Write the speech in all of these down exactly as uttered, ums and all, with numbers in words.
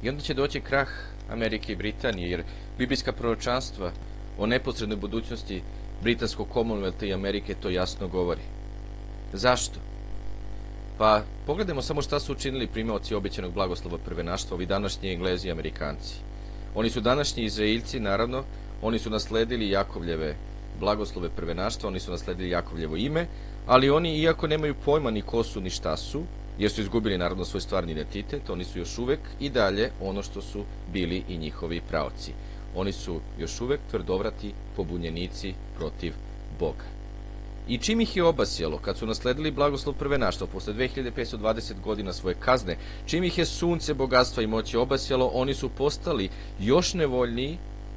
I onda će doći krah Amerike i Britanije, jer biblijska proročanstva o neposrednoj budućnosti britanskog Commonwealtha i Amerike to jasno govori. Zašto? Pa pogledajmo samo šta su učinili primaoci obećanog blagoslova prvenaštva, ovi današnji Englezi i Amerikanci. Oni su današnji Izraeljci, naravno, oni su nasledili Jakovljeve blagoslove prvenaštva, oni su nasledili Jakovljevo ime, ali oni, iako nemaju pojma ni ko su ni šta su, jer su izgubili naravno svoj stvarni identitet, oni su još uvek i dalje ono što su bili i njihovi praoci. Oni su još uvek tvrdovrati pobunjenici protiv Boga. I čim ih je obasjelo, kad su nasledili blagoslov prvenaštva posle dve hiljade petsto dvadeset godina svoje kazne, čim ih je sunce bogatstva i moći obasjelo, oni su postali još nevoljniji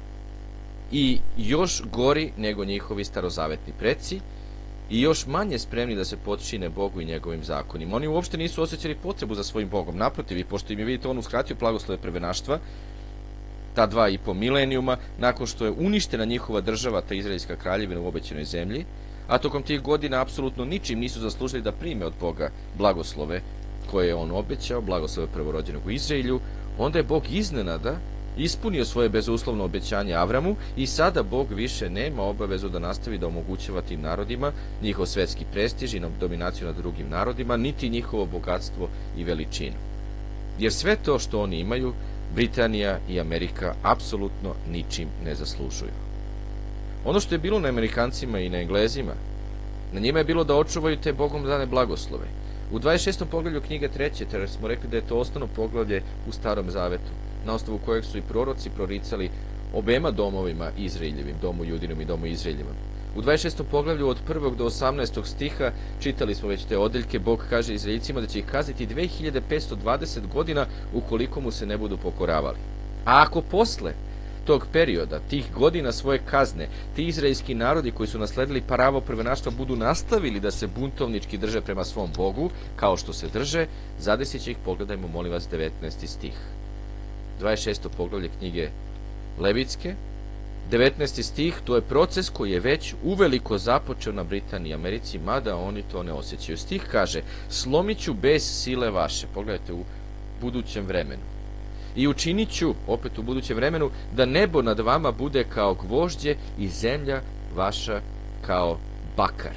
i još gori nego njihovi starozavetni preci i još manje spremni da se potčine Bogu i njegovim zakonima. Oni uopšte nisu osjećali potrebu za svojim Bogom. Naprotiv, i pošto im je, vidite, on uskratio blagoslove prvenaštva, ta dva i po milenijuma, nakon što je uništena njihova država, ta izraelska kraljevina u obećanoj zemlji, a tokom tih godina apsolutno ničim nisu zaslužili da prime od Boga blagoslove koje je on obećao, blagoslove prvorođenog u Izraelju, onda je Bog iznenada ispunio svoje bezuslovno obećanje Avramu i sada Bog više nema obavezu da nastavi da omogućava tim narodima njihov svetski prestiž i dominaciju nad drugim narodima, niti njihovo bogatstvo i veličinu. Jer sve to što oni imaju, Britanija i Amerika apsolutno ničim ne zaslužuju. Ono što je bilo na Amerikancima i na Englezima, na njima je bilo da očuvaju te Bogom dane blagoslove. U dvadeset šestom poglavlju knjige treće, ter smo rekli da je to osnovno poglavlje u Starom Zavetu, na osnovu kojeg su i proroci proricali obema domovima Izraeljevim, domu Judinom i domu Izraeljevom. U dvadeset šestom poglavlju od prvog do osamnaestog stiha čitali smo već te odeljke. Bog kaže Izraeljcima da će ih kazniti dve hiljade petsto dvadeset godina ukoliko mu se ne budu pokoravali. A ako posle tog perioda, tih godina svoje kazne, ti izraelski narodi koji su nasledili pravo prvenaštva budu nastavili da se buntovnički drže prema svom Bogu, kao što se drže, zadesit će ih, pogledajmo, molim vas, devetnaesti stih. dvadeset šesto poglavlje knjige Levitske, devetnaesti stih, to je proces koji je već uveliko započeo na Britaniji i Americi, mada oni to ne osjećaju. Stih kaže, slomit ću bez sile vaše, pogledajte, u budućem vremenu. I učinit ću, opet u budućem vremenu, da nebo nad vama bude kao gvožđe i zemlja vaša kao bakar.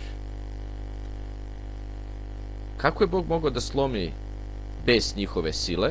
Kako je Bog mogao da slomi bez njihove sile,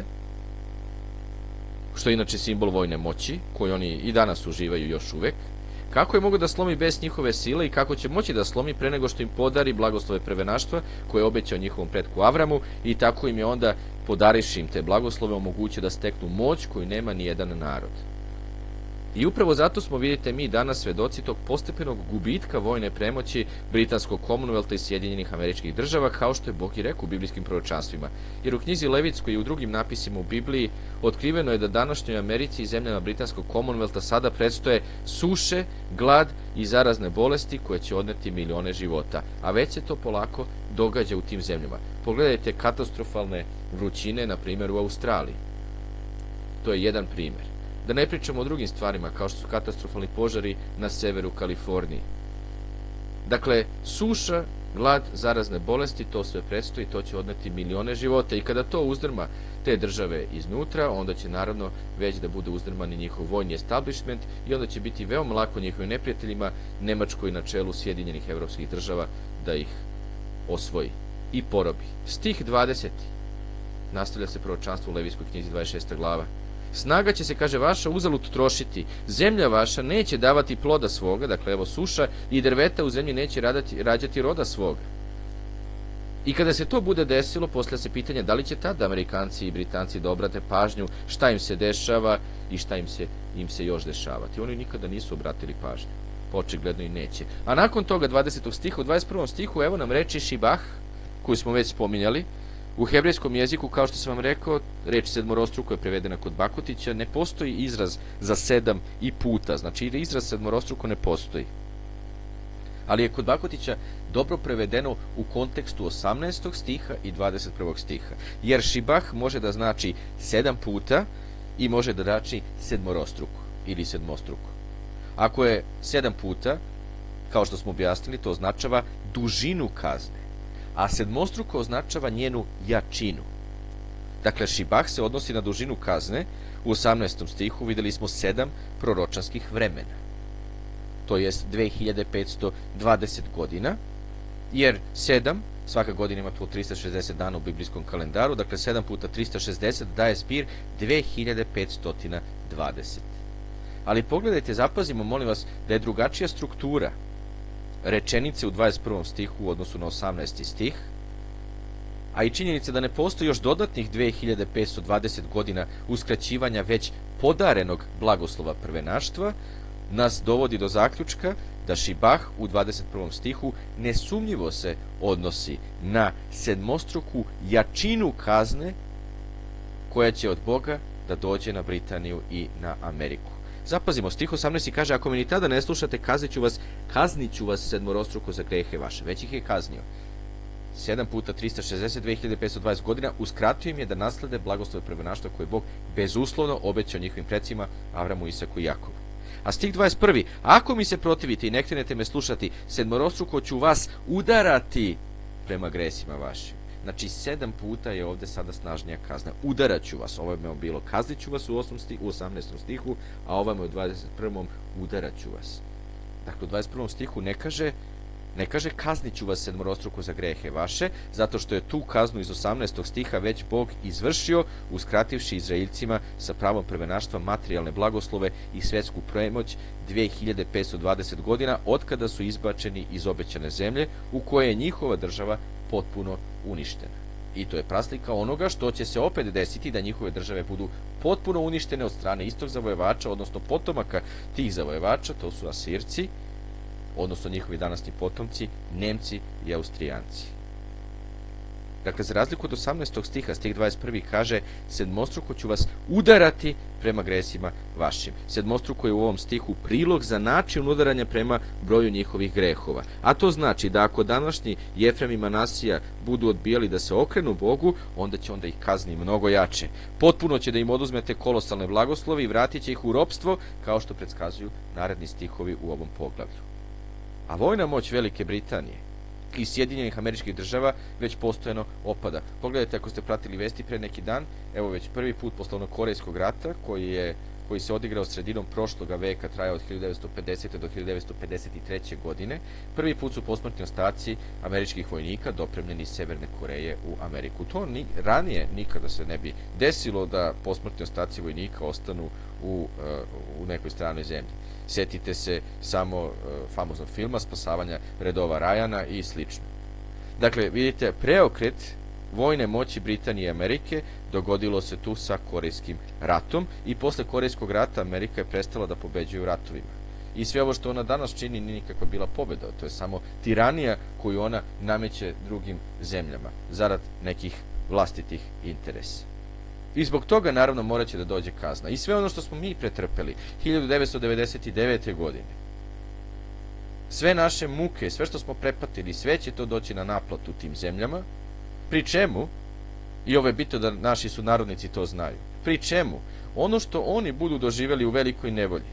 što je inače simbol vojne moći, koji oni i danas uživaju još uvek? Kako je mogao da slomi bez njihove sile i kako će moći da slomi pre nego što im podari blagoslove prvenaštva koje je obećao njihovom pretku Avramu i tako im je onda, podariši im te blagoslove, omogućio da steknu moć koju nema ni jedan narod. I upravo zato smo, vidite, mi danas svedoci tog postepenog gubitka vojne premoći britanskog Commonwealtha i Sjedinjenih Američkih Država, kao što je Bog i rekao u biblijskim proročanstvima. Jer u knjizi Levitskoj i u drugim napisima u Bibliji otkriveno je da današnjoj Americi i zemljama britanskog Commonwealtha sada predstoje suše, glad i zarazne bolesti koje će odneti milione života. A već se to polako događa u tim zemljama. Pogledajte katastrofalne vrućine, na primjer, u Australiji. To je jedan primjer. Da ne pričamo o drugim stvarima, kao što su katastrofalni požari na severu Kalifornije. Dakle, suša, glad, zarazne bolesti, to sve predstoji, to će odneti milione života i kada to uzdrma te države iznutra, onda će naravno već da bude uzdrman i njihov vojni establishment i onda će biti veoma lako njihovim neprijateljima, Nemačkoj na čelu Sjedinjenih evropskih država, da ih osvoji i porobi. Stih dvadeseti. Nastavlja se proročanstvo u Levitskoj knjizi, dvadeset šesta glava. Snaga će se, kaže, vaša uzalud trošiti, zemlja vaša neće davati ploda svoga, dakle evo suša, i drveta u zemlji neće radati, rađati roda svoga. I kada se to bude desilo, poslije se pitanja da li će tada Amerikanci i Britanci da obrate pažnju šta im se dešava i šta im se, im se još dešavati. Oni nikada nisu obratili pažnju, očigledno i neće. A nakon toga dvadesetog stiha, u dvadeset prvom stihu, evo nam reči šibah, koju smo već spominjali. U hebrejskom jeziku, kao što sam vam rekao, reč sedmorostruko je prevedena kod Bakutića, ne postoji izraz za sedam i puta, znači izraz sedmorostruko ne postoji. Ali je kod Bakutića dobro prevedeno u kontekstu osamnaestog stiha i dvadeset prvog stiha, jer šibah može da znači sedam puta i može da znači sedmorostruko ili sedmostruko. Ako je sedam puta, kao što smo objasnili, to označava dužinu kazne, a sedmostruko označava njenu jačinu. Dakle, šibah se odnosi na dužinu kazne. U osamnaestom stihu videli smo sedam proročanskih vremena. To jest dve hiljade petsto dvadeset godina, jer sedam, svaka godina ima po trista šezdeset dana u biblijskom kalendaru, dakle sedam puta trista šezdeset daje zbir dve hiljade petsto dvadeset. Ali pogledajte, zapazimo, molim vas, da je drugačija struktura rečenice u dvadeset prvom stihu u odnosu na osamnaesti stih, a i činjenica da ne postoji još dodatnih dve hiljade petsto dvadeset godina uskraćivanja već podarenog blagoslova prvenaštva, nas dovodi do zaključka da šibah u dvadeset prvom stihu nesumnjivo se odnosi na sedmostruku jačinu kazne koja će od Boga da dođe na Britaniju i na Ameriku. Zapazimo, stih osamnaesti kaže: ako me ni tada ne slušate, kaznit ću vas, kaznit ću vas sedmorostruko za grehe vaše. Već ih je kaznio. sedam puta trista šezdeset, dve hiljade petsto dvadeset godina, uskratio im je da naslede blagoslove prvenaštva koje je Bog bezuslovno obećao njihovim precima Avramu, Isaku i Jakovu. A stih dvadeset prvi. Ako mi se protivite i ne krenete me slušati, sedmorostruko ću vas udarati prema gresima vašim. Znači, sedam puta je ovde sada snažnija kazna. Udarat ću vas. Ovo je bilo kaznit ću vas u, u osamnaestom stihu, a ovo je u dvadeset prvom udarat ću vas. Dakle, u dvadeset prvom stihu ne kaže Ne kaže kaznit ću vas sedmorostruko za grehe vaše, zato što je tu kaznu iz osamnaestog stiha već Bog izvršio, uskrativši Izraeljcima sa pravom prvenaštva materijalne blagoslove i svetsku premoć dve hiljade petsto dvadeset godina, otkada su izbačeni iz obećane zemlje, u kojoj je njihova država potpuno uništena. I to je praslika onoga što će se opet desiti, da njihove države budu potpuno uništene od strane istog zavojevača, odnosno potomaka tih zavojevača, to su Asirci, odnosno njihovi današnji potomci, Nemci i Austrijanci. Dakle, za razliku od osamnaestog stiha, stih dvadeset prvi kaže: sedmostruko ću vas udarati prema gresima vašim. Sedmostruko je u ovom stihu prilog za način udaranja prema broju njihovih grehova. A to znači da ako današnji Jefrem i Manasija budu odbijali da se okrenu Bogu, onda će onda ih kazni mnogo jače. Potpuno će da im oduzmete kolosalne blagoslovi i vratit će ih u ropstvo, kao što predskazuju naredni stihovi u ovom poglavlju. A vojna moć Velike Britanije i Sjedinjenih Američkih Država već postojano opada. Pogledajte, ako ste pratili vesti pre neki dan, evo već prvi put posle onog Korejskog rata, koji je koji se odigrao sredinom prošloga veka, trajao od hiljadu devetsto pedesete do hiljadu devetsto pedeset treće. godine, prvi put su posmrtni ostaci američkih vojnika dopremljeni iz Severne Koreje u Ameriku. To ni, ranije nikada se ne bi desilo da posmrtni ostaci vojnika ostanu u, u nekoj stranoj zemlji. Sjetite se samo uh, famoznog filma Spasavanja redova Rajana i slično. Dakle, vidite, preokret vojne moći Britanije i Amerike dogodilo se tu sa Korejskim ratom i posle Korejskog rata Amerika je prestala da pobeđuje u ratovima. I sve ovo što ona danas čini nije nikakva bila pobeda, to je samo tiranija koju ona nameće drugim zemljama zarad nekih vlastitih interesa. I zbog toga, naravno, morat će da dođe kazna. I sve ono što smo mi pretrpeli hiljadu devetsto devedeset devete. godine, sve naše muke, sve što smo prepatili, sve će to doći na naplatu tim zemljama, pri čemu, i ovo je bitno da naši sunarodnici to znaju, pri čemu ono što oni budu doživjeli u velikoj nevolji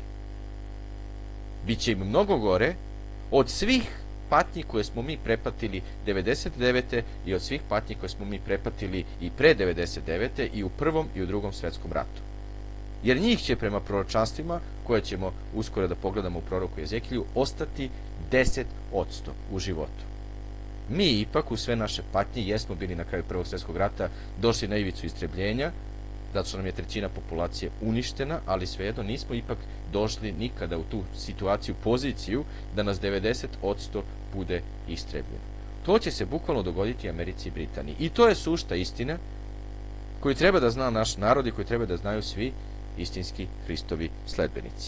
bit će im mnogo gore od svih patnji koje smo mi prepatili devedeset devete. i od svih patnji koje smo mi prepatili i pre devedeset devete. i u Prvom i u Drugom svetskom ratu. Jer njih će prema proročanstvima, koje ćemo uskoro da pogledamo u proroku Jezekilju, ostati deset posto u životu. Mi ipak u sve naše patnje jesmo bili na kraju Prvog svjetskog rata došli na ivicu istrebljenja, zato što nam je trećina populacije uništena, ali svejedno nismo ipak došli nikada u tu situaciju, poziciju, da nas devedeset posto bude istrebljeno. To će se bukvalno dogoditi Americi i Britaniji. I to je sušta istina koju treba da zna naš narod i koju treba da znaju svi istinski Hristovi sledbenici.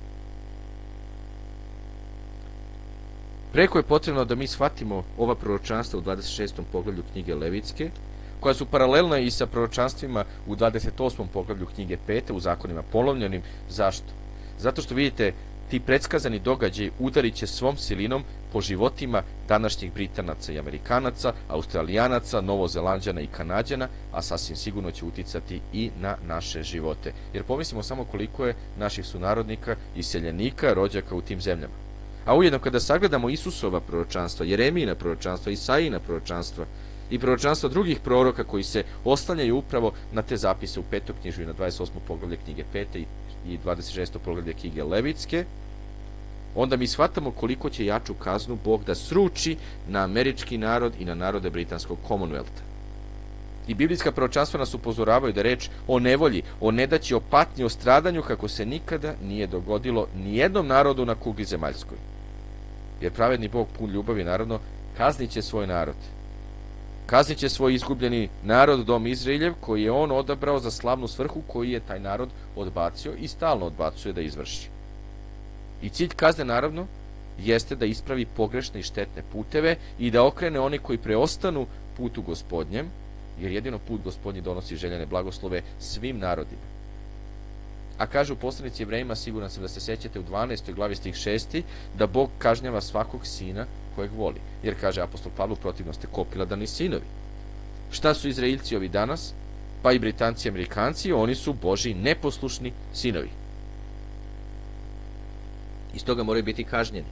Preko je potrebno da mi shvatimo ova proročanstva u dvadeset šestom poglavlju knjige Levitske, koja su paralelna i sa proročanstvima u dvadeset osmom poglavlju knjige Pete, u zakonima polovljenim. Zašto? Zato što, vidite, ti predskazani događaji udarit će svom silinom po životima današnjih Britanaca i Amerikanaca, Australijanaca, Novozelanđana i Kanađana, a sasvim sigurno će uticati i na naše živote. Jer pomislimo samo koliko je naših sunarodnika, iseljenika, rođaka u tim zemljama. A ujedno kada sagledamo Isusova proročanstva, Jeremijina proročanstva, Isaijina proročanstva, i proročanstva drugih proroka koji se oslanjaju upravo na te zapise u petoknjižju i na dvadeset osmo poglavlje knjige pete i dvadeset šesto poglavlje knjige Levitske, onda mi shvatamo koliko će jaču kaznu Bog da sruči na američki narod i na narode britanskog Commonwealtha. I biblijska proročanstva nas upozoravaju da reč o nevolji, o nedaći, o patnji, o stradanju kako se nikada nije dogodilo nijednom narodu na kugli zemaljskoj. Jer pravedni Bog pun ljubavi, naravno, kaznit će svoj narod. Kaznit će svoj izgubljeni narod, dom Izraeljev, koji je on odabrao za slavnu svrhu koju je taj narod odbacio i stalno odbacuje da izvrši. I cilj kazne, naravno, jeste da ispravi pogrešne i štetne puteve i da okrene oni koji preostanu putu Gospodnjem, jer jedino put Gospodnji donosi željene blagoslove svim narodima. A kaže u poslanici Jevrejima, siguran sam da se sećate u dvanaestoj glavi stih šesti, da Bog kažnjava svakog sina kojeg voli. Jer kaže apostol Pavlu, protivno ste kopiladani sinovi. Šta su Izraeljci ovi danas? Pa i Britanci i Amerikanci, oni su Božji neposlušni sinovi. I stoga moraju biti kažnjeni.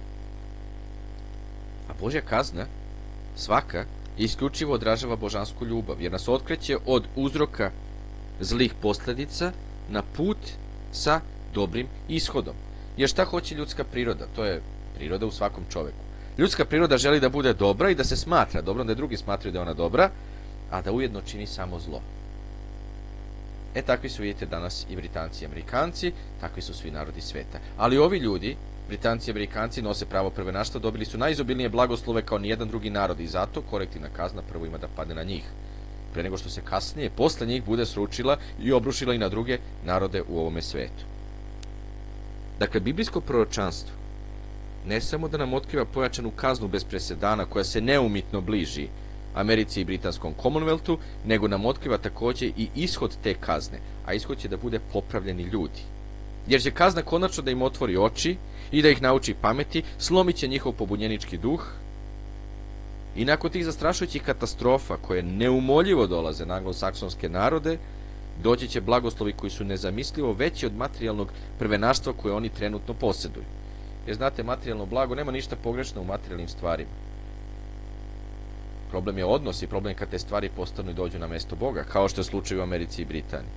A Božja kazna, svaka, isključivo odražava božansku ljubav, jer nas otkreće od uzroka zlih posljedica na put sa dobrim ishodom. Jer šta hoće ljudska priroda? To je priroda u svakom čoveku. Ljudska priroda želi da bude dobra i da se smatra dobrom, da drugi smatraju da je ona dobra, a da ujedno čini samo zlo. E, takvi su, vidite, danas i Britanci i Amerikanci, takvi su svi narodi sveta. Ali ovi ljudi, Britanci i Amerikanci, nose pravo prvenaštva, dobili su najizobilnije blagoslove kao nijedan drugi narod i zato korektivna kazna prvo ima da padne na njih, pre nego što se kasnije, posle njih, bude sručila i obrušila i na druge narode u ovome svetu. Dakle, biblijsko proročanstvo ne samo da nam otkriva pojačanu kaznu bez presedana koja se neumitno bliži Americi i britanskom Commonwealthu, nego nam otkriva također i ishod te kazne, a ishod će da bude popravljeni ljudi. Jer će kazna konačno da im otvori oči i da ih nauči pameti, slomit će njihov pobunjenički duh i nakon tih zastrašujućih katastrofa koje neumoljivo dolaze na anglosaksonske narode, doći će blagoslovi koji su nezamislivo veći od materijalnog prvenaštva koje oni trenutno posjeduju. Jer znate, materijalno blago, nema ništa pogrešno u materijalnim stvarima. Problem je odnos i problem je kad te stvari postanu i dođu na mesto Boga, kao što je slučaj u Americi i Britaniji.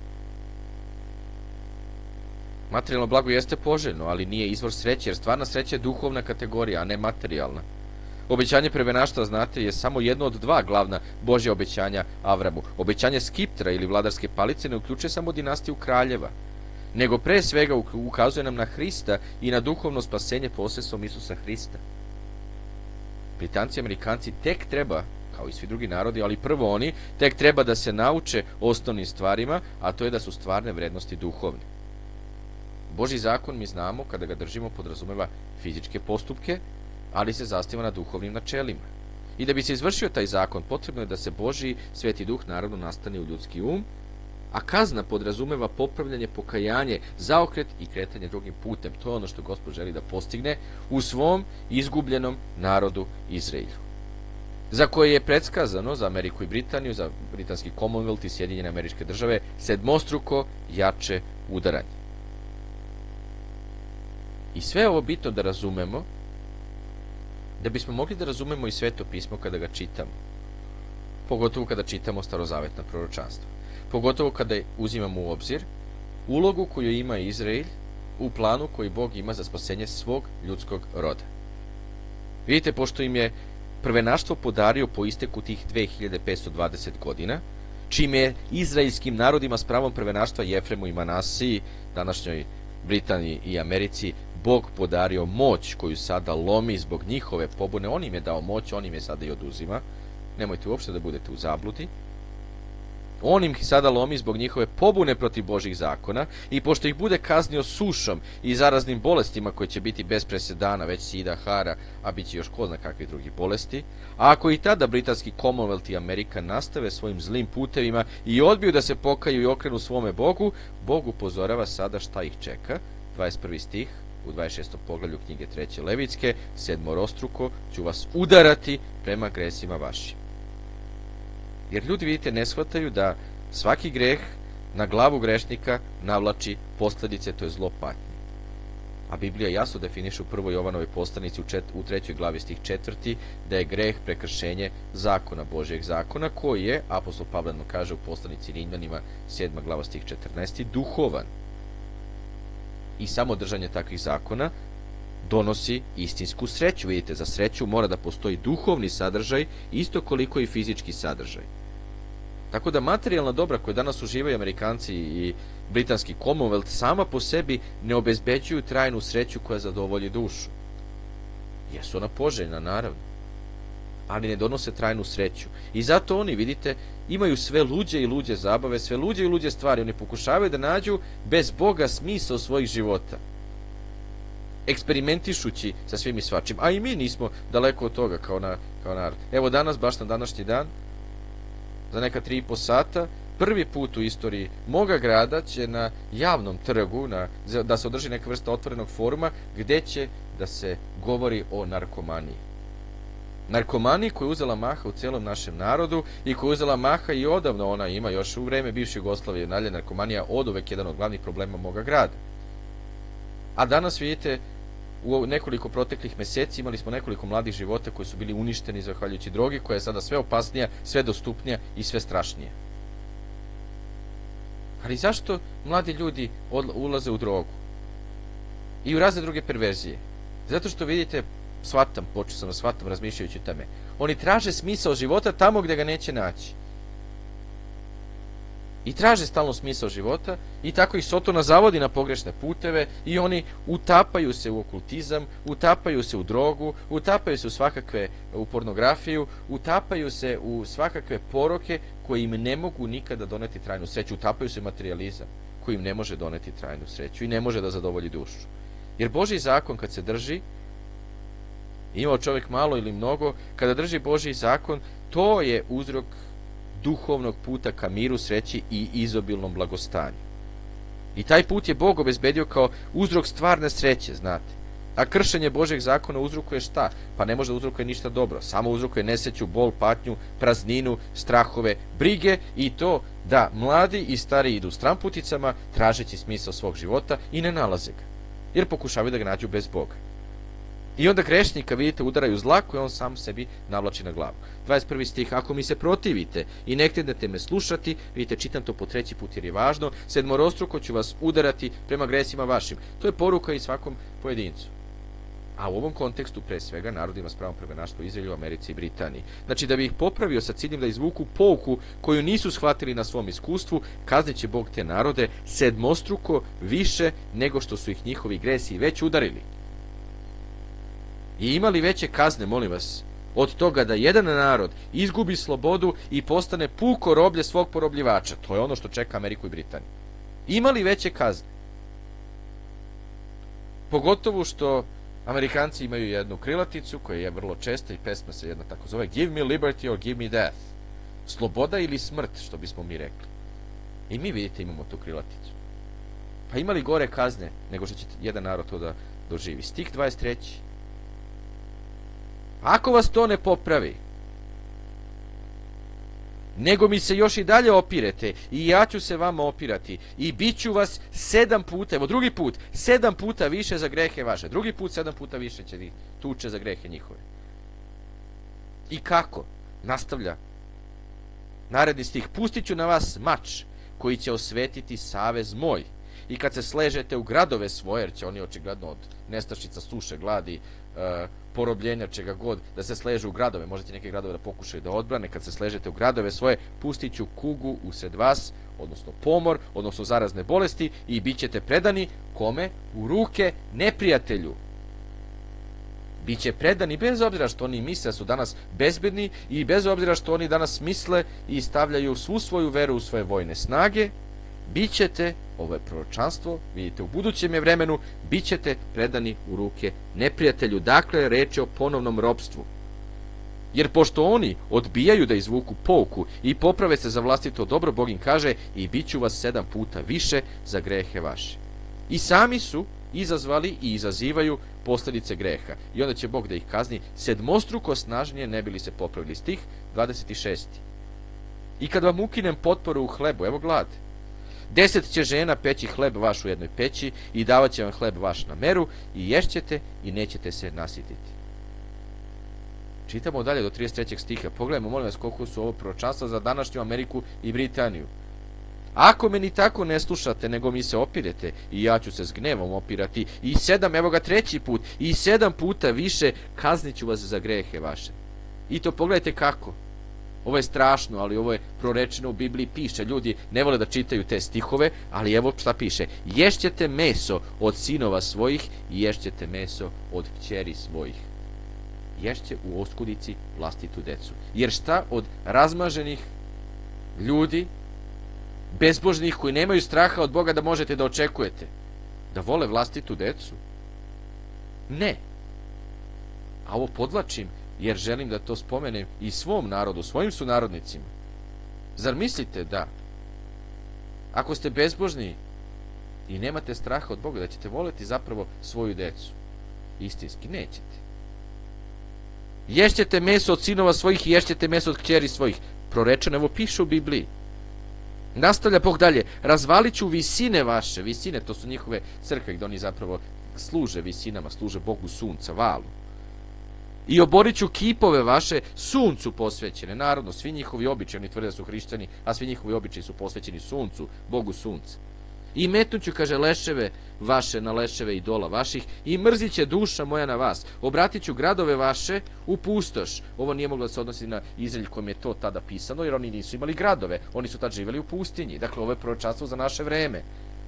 Materijalno blago jeste poželjno, ali nije izvor sreće, jer stvarna sreća je duhovna kategorija, a ne materijalna. Obećanje prvenaštva, znate, je samo jedno od dva glavna Božja obećanja Avramu. Obećanje skiptra ili vladarske palice ne uključuje samo dinastiju kraljeva, nego pre svega ukazuje nam na Hrista i na duhovno spasenje posredstvom Isusa Hrista. Britanci i Amerikanci tek treba, kao i svi drugi narodi, ali prvo oni, tek treba da se nauče osnovnim stvarima, a to je da su stvarne vrednosti duhovne. Božji zakon, mi znamo, kada ga držimo, podrazumeva fizičke postupke, ali se zasniva na duhovnim načelima. I da bi se izvršio taj zakon, potrebno je da se Božji sveti duh naravno nastane u ljudski um, a kazna podrazumeva popravljanje, pokajanje, zaokret i kretanje drugim putem. To je ono što Gospod želi da postigne u svom izgubljenom narodu Izraelju, za koje je predskazano za Ameriku i Britaniju, za britanski Commonwealth i Sjedinjene Američke Države, sedmostruko jače udaranje. I sve ovo bitno da razumemo, da bismo mogli da razumemo i Sveto pismo kada ga čitamo, pogotovo kada čitamo starozavetna proročanstva. Pogotovo kada uzimamo u obzir ulogu koju ima Izrael u planu koji Bog ima za spasenje svog ljudskog roda. Vidite, pošto im je prvenaštvo podario po isteku tih dve hiljade petsto dvadeset godina, čim je izraelskim narodima s pravom prvenaštva Jefremu i Manasiji, današnjoj Britaniji i Americi, Bog podario moć koju sada lomi zbog njihove pobune. On im je dao moć, on im je sada i oduzima. Nemojte uopšte da budete u zabludi. On im sada lomi zbog njihove pobune protiv Božih zakona i pošto ih bude kaznio sušom i zaraznim bolestima koje će biti bez presedana, već sida, hara, a bit će još ko zna kakvih drugih bolesti, a ako i tada britanski Commonwealth i Amerika nastave svojim zlim putevima i odbiju da se pokaju i okrenu svome Bogu, Bog upozorava sada šta ih čeka. dvadeset prvi stih u dvadeset šestom poglavlju knjige treće Levitske, sedmorostruko ću vas udarati prema gresima vašim. Jer ljudi, vidite, ne shvataju da svaki greh na glavu grešnika navlači posljedice, to je zlo patnje. A Biblija jasno definiše u prvoj Jovanovoj poslanici u, čet, u trećoj glavi stih četvrti da je greh prekršenje zakona, Božjeg zakona, koji je, apostol Pavle nam kaže u poslanici Rimljanima, sedma glava stih četrnaesti, duhovan. I samo držanje takvih zakona donosi istinsku sreću. Vidite, za sreću mora da postoji duhovni sadržaj, isto koliko i fizički sadržaj. Tako da materijalna dobra koje danas uživaju Amerikanci i britanski Commonwealth sama po sebi ne obezbeđuju trajnu sreću koja zadovolji dušu. Jesu ona poželjna, naravno, ali ne donose trajnu sreću. I zato oni, vidite, imaju sve luđe i luđe zabave, sve luđe i luđe stvari. Oni pokušavaju da nađu bez Boga smisao svojih života, eksperimentišući sa svim i svačim. A i mi nismo daleko od toga kao, na, kao narod. Evo danas, baš na današnji dan, za neka tri i po sata, prvi put u istoriji moga grada će na javnom trgu na, da se održi neka vrsta otvorenog foruma gdje će da se govori o narkomaniji. Narkomaniji koja je uzela maha u cijelom našem narodu i koja je uzela maha i odavno ona ima, još u vreme bivše Jugoslavije, nadalje narkomanija oduvek jedan od glavnih problema moga grada. A danas vidite, u nekoliko proteklih mjeseci imali smo nekoliko mladih života koji su bili uništeni zahvaljujući drogi, koja je sada sve opasnija, sve dostupnija i sve strašnija. Ali zašto mladi ljudi ulaze u drogu? I u razne druge perverzije? Zato što vidite, shvatam, počeo sam da shvatam razmišljajući o tome. Oni traže smisao života tamo gdje ga neće naći. I traže stalno smisao života i tako ih Sotona zavodi na pogrešne puteve i oni utapaju se u okultizam, utapaju se u drogu, utapaju se u svakakve, u pornografiju, utapaju se u svakakve poroke koji im ne mogu nikada doneti trajnu sreću, utapaju se u materijalizam koji im ne može doneti trajnu sreću i ne može da zadovolji dušu. Jer Božji zakon kad se drži, imao čovjek malo ili mnogo, kada drži Božji zakon, to je uzrok duhovnog puta ka miru, sreći i izobilnom blagostanju. I taj put je Bog obezbedio kao uzrok stvarne sreće, znate. A kršenje Božjeg zakona uzrokuje šta? Pa ne može da uzrokuje ništa dobro. Samo uzrokuje nesreću, bol, patnju, prazninu, strahove, brige i to da mladi i stari idu stramputicama tražeći smisao svog života i ne nalaze ga. Jer pokušavaju da ga nađu bez Boga. I onda grešnika, vidite, udaraju zla koje on sam sebi navlači na glavu. dvadeset prvi stih, ako mi se protivite i ne htete me slušati, vidite, čitam to po treći put jer je važno, sedmorostruko ću vas udarati prema gresima vašim. To je poruka i svakom pojedincu. A u ovom kontekstu, pre svega, narod ima spravo prvenaštvo u Izraelju, Americi i Britaniji. Znači, da bi ih popravio sa ciljem da izvuku pouku koju nisu shvatili na svom iskustvu, kaznit će Bog te narode sedmostruko više nego što su ih njihovi gresi već udarili. I imali veće kazne, molim vas, od toga da jedan narod izgubi slobodu i postane puko roblje svog porobljivača. To je ono što čeka Ameriku i Britaniju. Imali veće kazne. Pogotovo što Amerikanci imaju jednu krilaticu koja je vrlo česta i pesma se jedna tako zove Give me liberty or give me death. Sloboda ili smrt, što bismo mi rekli. I mi, vidite, imamo tu krilaticu. Pa imali gore kazne nego što će jedan narod to da doživi. Stih dvadeset treći. Ako vas to ne popravi, nego mi se još i dalje opirete i ja ću se vama opirati i bit ću vas sedam puta, evo drugi put, sedam puta više za grehe vaše, drugi put sedam puta više će vi tuče za grehe njihove. I kako? Nastavlja. Naredni stih, pustit ću na vas mač koji će osvetiti savez moj. I kad se sležete u gradove svoje, jer će oni očigledno od nestašica, suše, gladi, e, porobljenja, čega god, da se sležu u gradove, možete neke gradove da pokušaju da odbrane, kad se sležete u gradove svoje, pustit ću kugu usred vas, odnosno pomor, odnosno zarazne bolesti i bit ćete predani, kome? U ruke neprijatelju. Biće predani bez obzira što oni misle da su danas bezbedni i bez obzira što oni danas misle i stavljaju svu svoju veru u svoje vojne snage, bit ćete, ovo je proročanstvo, vidite, u budućem je vremenu, bit ćete predani u ruke neprijatelju. Dakle, reč je o ponovnom ropstvu. Jer pošto oni odbijaju da izvuku pouku i poprave se za vlastito dobro, Bog im kaže i bit ću vas sedam puta više za grehe vaše. I sami su izazvali i izazivaju posljedice greha. I onda će Bog da ih kazni sedmostruko snažnije ne bi li se popravili. Stih dvadeset šesti. I kad vam ukinem potporu u hlebu, evo glad, Deset će žena peći hleb vaš u jednoj peći i davat će vam hleb vaš na meru i ješćete i nećete se nasititi. Čitamo dalje do trideset trećeg stiha. Pogledajmo, molim vas, koliko su ovo proročanstva za današnju Ameriku i Britaniju. Ako me ni tako ne slušate, nego mi se opirete, i ja ću se s gnevom opirati, i sedam, evo ga treći put, i sedam puta više kaznit ću vas za grehe vaše. I to pogledajte kako. Ovo je strašno, ali ovo je prorečeno u Bibliji, piše. Ljudi ne vole da čitaju te stihove, ali evo šta piše. Ješćete meso od sinova svojih i ješćete meso od kćeri svojih. Ješće u oskudici vlastitu decu. Jer šta od razmaženih ljudi, bezbožnih koji nemaju straha od Boga da možete da očekujete? Da vole vlastitu decu? Ne. A ovo podlačim jer želim da to spomenem i svom narodu, svojim sunarodnicima. Zar mislite da ako ste bezbožni i nemate straha od Boga da ćete voleti zapravo svoju decu? Istinski nećete. Ješćete meso od sinova svojih i ješćete meso od kćeri svojih. Prorečeno, evo piše u Bibliji. Nastavlja Bog dalje. Razvalit ću visine vaše. Visine, to su njihove crkve gdje oni zapravo služe visinama, služe Bogu sunca, valu. I oborit ću kipove vaše suncu posvećene. Naravno, svi njihovi običaji, oni tvrde da su hrišćani, a svi njihovi običaji su posvećeni suncu, Bogu sunca. I metnuću, kaže, leševe vaše na leševe idola vaših i mrzit će duša moja na vas. Obratit ću gradove vaše u pustoš. Ovo nije moglo da se odnosi na Izrael kojem je to tada pisano, jer oni nisu imali gradove. Oni su tad živjeli u pustinji. Dakle, ovo je proročanstvo za naše vreme.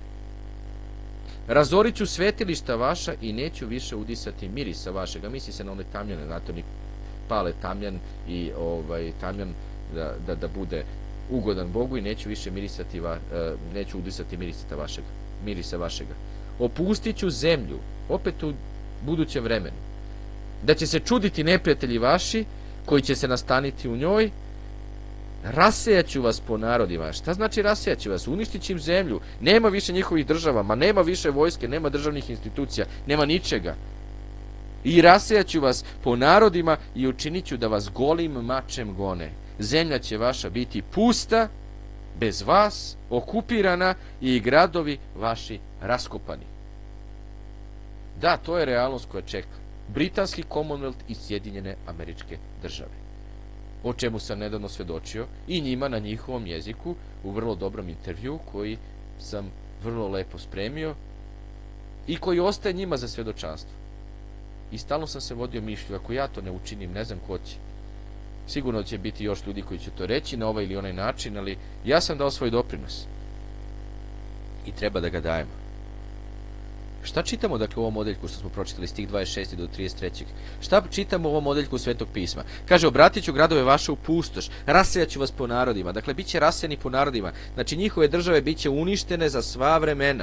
Razorit ću svetilišta vaša i neću više udisati mirisa vašega. Misli se na one tamjane, znate, oni pale tamjan i ovaj, tamjan da, da, da bude ugodan Bogu i neću više mirisati, va, uh, neću udisati mirisa vašega. Mirisa vašega. Opustit ću zemlju, opet u budućem vremenu, da će se čuditi neprijatelji vaši, koji će se nastaniti u njoj. Rasejat ću vas po narodima. Šta znači rasejat ću vas? Uništit ću im zemlju. Nema više njihovih država, ma nema više vojske, nema državnih institucija, nema ničega. I rasejat ću vas po narodima i učinit ću da vas golim mačem gone. Zemlja će vaša biti pusta, bez vas, okupirana i gradovi vaši raskopani. Da, to je realnost koja čeka. Britanski Commonwealth i Sjedinjene Američke Države. O čemu sam nedavno svedočio i njima na njihovom jeziku u vrlo dobrom intervju koji sam vrlo lepo spremio i koji ostaje njima za svedočanstvo. I stalno sam se vodio mišlju, ako ja to ne učinim, ne znam ko će. Sigurno će biti još ljudi koji će to reći na ovaj ili onaj način, ali ja sam dao svoj doprinos. I treba da ga dajemo. Šta čitamo, dakle, u ovom odeljku što smo pročitali stih dvadeset šesti do trideset trećeg? Šta čitamo u ovom odeljku Svetog pisma? Kaže, obratit ću gradove vaše u pustoš, rasejat ću vas po narodima. Dakle, bit će rasejani po narodima. Znači, njihove države bit će uništene za sva vremena.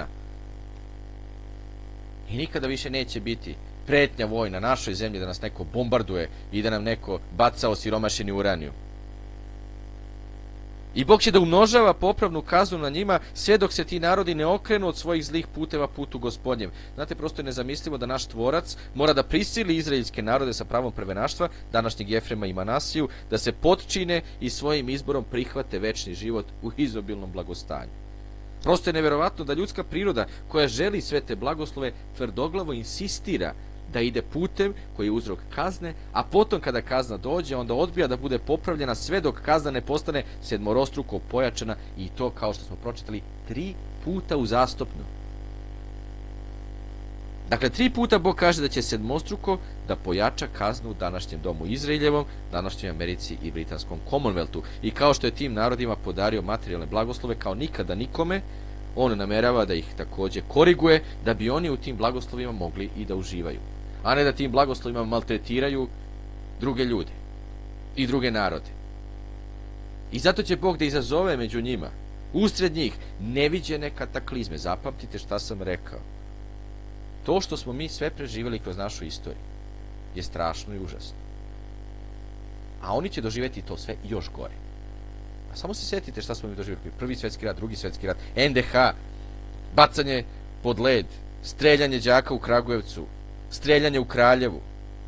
I nikada više neće biti pretnja vojna našoj zemlji da nas neko bombarduje i da nam neko baca osiromašeni uranijum. I Bog će da umnožava popravnu kaznu na njima sve dok se ti narodi ne okrenu od svojih zlih puteva putu Gospodnjem. Znate, prosto je nezamislivo da naš tvorac mora da prisili izraelske narode sa pravom prvenaštva, današnjeg Jefrema i Manasiju, da se potčine i svojim izborom prihvate večni život u izobilnom blagostanju. Prosto je neverovatno da ljudska priroda koja želi sve te blagoslove tvrdoglavo insistira da ide putem koji je uzrok kazne, a potom kada kazna dođe, onda odbija da bude popravljena sve dok kazna ne postane sedmorostruko pojačana i to, kao što smo pročitali, tri puta uzastopno. Dakle, tri puta Bog kaže da će sedmostruko da pojača kaznu u današnjem domu Izraeljevom, današnjoj Americi i Britanskom Commonwealthu. I kao što je tim narodima podario materijalne blagoslove kao nikada nikome, on namerava da ih također koriguje, da bi oni u tim blagoslovima mogli i da uživaju. A ne da tim blagoslovima maltretiraju druge ljude i druge narode. I zato će Bog da izazove među njima, usred njih, neviđene kataklizme. Zapamtite šta sam rekao. To što smo mi sve preživjeli kroz našu istoriju je strašno i užasno. A oni će doživjeti to sve još gore. A samo se sjetite šta smo mi doživjeli. Prvi svjetski rat, drugi svjetski rat, en de ha, bacanje pod led, streljanje đaka u Kragujevcu, streljanje u Kraljevu.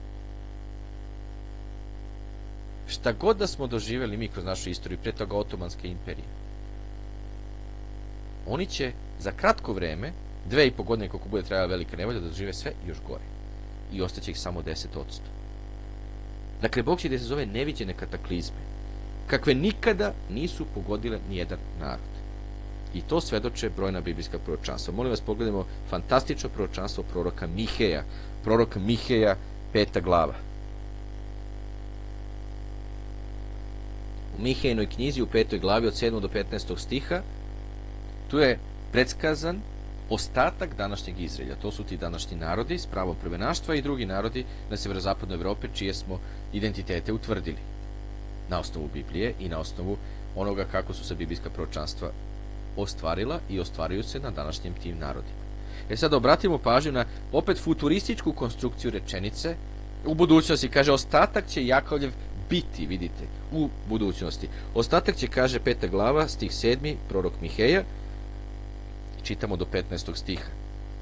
Šta god da smo doživjeli mi kroz našu istoriju, pre toga Otomanske imperije. oni će za kratko vreme, dve i po godine koliko bude trajala velika nevolja, da dožive sve još gore. I ostaće ih samo deset posto. Dakle, Bog će da se zove neviđene kataklizme, kakve nikada nisu pogodile nijedan narod. I to svedoče brojna biblijska proročanstva. Molim vas, pogledajmo fantastično proročanstvo proroka Miheja. Prorok Miheja, peta glava. U Mihejinoj knjizi u petoj glavi od sedmog do petnaestog stiha tu je predskazan ostatak današnjeg Izraelja. To su ti današnji narodi s pravom prvenaštva i drugi narodi na severozapadnoj Evropi čije smo identitete utvrdili na osnovu Biblije i na osnovu onoga kako su se biblijska proročanstva ostvarila i ostvaruju se na današnjim tim narodima. E sad obratimo pažnju na opet futurističku konstrukciju rečenice u budućnosti. Kaže, ostatak će Jakovljev biti, vidite, u budućnosti. Ostatak će, kaže peta glava, stih sedmi, prorok Miheja, čitamo do petnaestog stiha.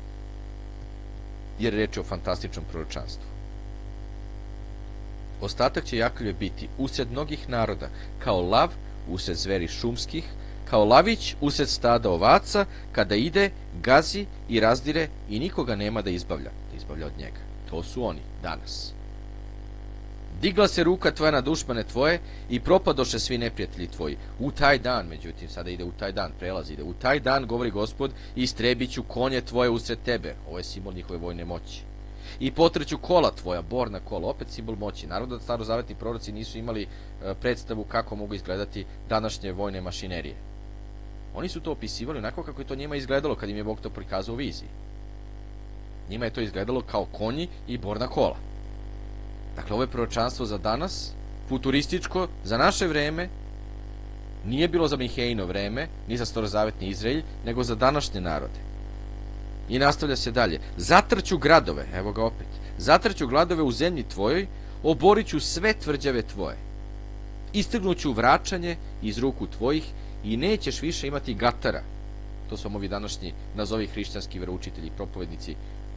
Jer reč je o fantastičnom proročanstvu. Ostatak će Jakovljev biti usred mnogih naroda, kao lav usred zveri šumskih, kao lavić usred stada ovaca, kada ide, gazi i razdire i nikoga nema da izbavlja, da izbavlja od njega. To su oni, danas. Digla se ruka tvoja na dušmane tvoje i propadoše svi neprijatelji tvoji. U taj dan, međutim, sada ide u taj dan, prelazi ide. U taj dan, govori Gospod, istrebit ću konje tvoje usred tebe. Ovo je simbol njihove vojne moći. I potreću kola tvoja, borna kola, opet simbol moći. Naravno da starozavetni proroci nisu imali e, predstavu kako mogu izgledati današnje vojne mašinerije. Oni su to opisivali onako kako je to njima izgledalo kad im je Bog to prikazao u viziji. Njima je to izgledalo kao konji i borna kola. Dakle, ovo je proročanstvo za danas, futurističko, za naše vreme, nije bilo za Mihejino vreme, ni za starozavetni Izraelj, nego za današnje narode. I nastavlja se dalje. Zatrću gradove, evo ga opet, zatrću gradove u zemlji tvojoj, oborit ću sve tvrđave tvoje. Istrgnuću vraćanje iz ruku tvojih i nećeš više imati gatara. To su ovi današnji, nazovi hrišćanski veroučitelji i propovednici,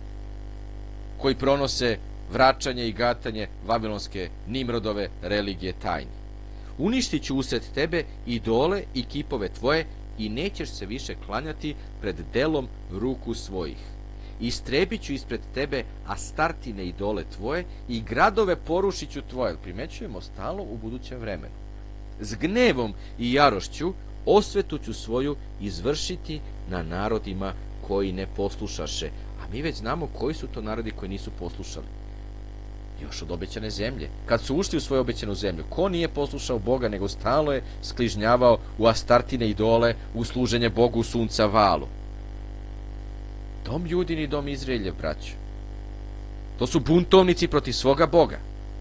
koji pronose vraćanje i gatanje vavilonske Nimrodove religije tajni. Uništit ću usred tebe idole i kipove tvoje i nećeš se više klanjati pred delom ruku svojih. Istrebit ću ispred tebe astartine idole tvoje i gradove porušit ću tvoje. Primećujemo stalo u budućem vremenu. S gnevom i jarošću osvetu ću svoju izvršiti na narodima koji ne poslušaše. A mi već znamo koji su to narodi koji nisu poslušali. Još od obećane zemlje. Kad su ušli u svoju obećanu zemlju, ko nije poslušao Boga, nego stalno je skližnjavao u astartine idole, u služenje Bogu sunca Valu. Dom Judin i dom Izraeljev, braćo. To su buntovnici protiv svoga Boga.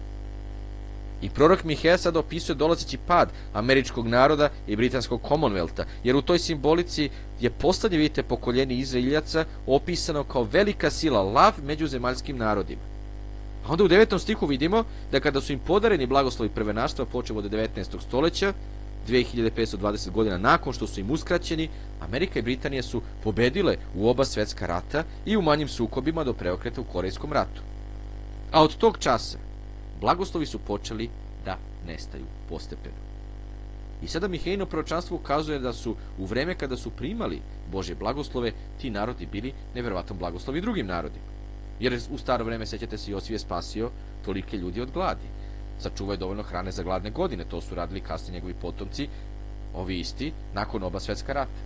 I prorok Miheja sad opisuje dolazeći pad američkog naroda i britanskog Commonwealtha, jer u toj simbolici je poslednje, vidite, pokoljenje Izraeljaca opisano kao velika sila, lav među zemaljskim narodima. A onda u devetom stihu vidimo da kada su im podareni blagoslovi prvenaštva počev od devetnaestog stoleća, dve hiljade petsto dvadeset godina nakon što su im uskraćeni, Amerika i Britanija su pobedile u oba svetska rata i u manjim sukobima do preokreta u Korejskom ratu. A od tog časa blagoslovi su počeli da nestaju postepeno. I sada Mihejino proročanstvo ukazuje da su u vreme kada su primali Božje blagoslove, ti narodi bili neverovatno blagoslovi drugim narodima. Jer u staro vreme, sećate se, Josif je spasio tolike ljudi od gladi. Sačuvao je dovoljno hrane za gladne godine. To su radili kasnije njegovi potomci, ovi isti, nakon oba svetska rata.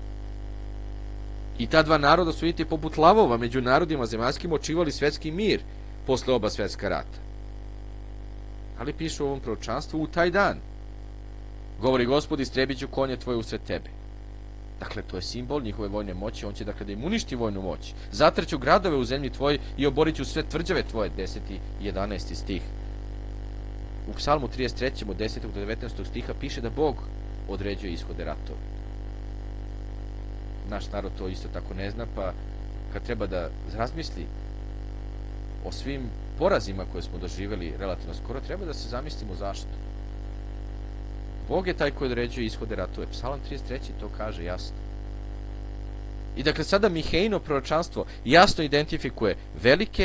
I ta dva naroda su, vidite, poput lavova među narodima zemaljskim očivali svetski mir posle oba svetska rata. Ali piše u ovom proročanstvu, u taj dan, govori Gospod, istrebit ću konje tvoje usred tebe. Dakle, to je simbol njihove vojne moći. On će, dakle, da im uništi vojnu moć. Zatrću gradove u zemlji tvojoj i oborit ću sve tvrđave tvoje. deseti i jedanaesti stih. U Psalmu trideset trećem od desetog do devetnaestog stiha piše da Bog određuje ishode ratova. Naš narod to isto tako ne zna, pa kad treba da razmisli o svim porazima koje smo doživjeli relativno skoro, treba da se zamislimo zašto. Bog je taj koji određuje ishode ratove. Psalam trideset treći to kaže jasno. I dakle sada Mihejino proročanstvo jasno identifikuje velike,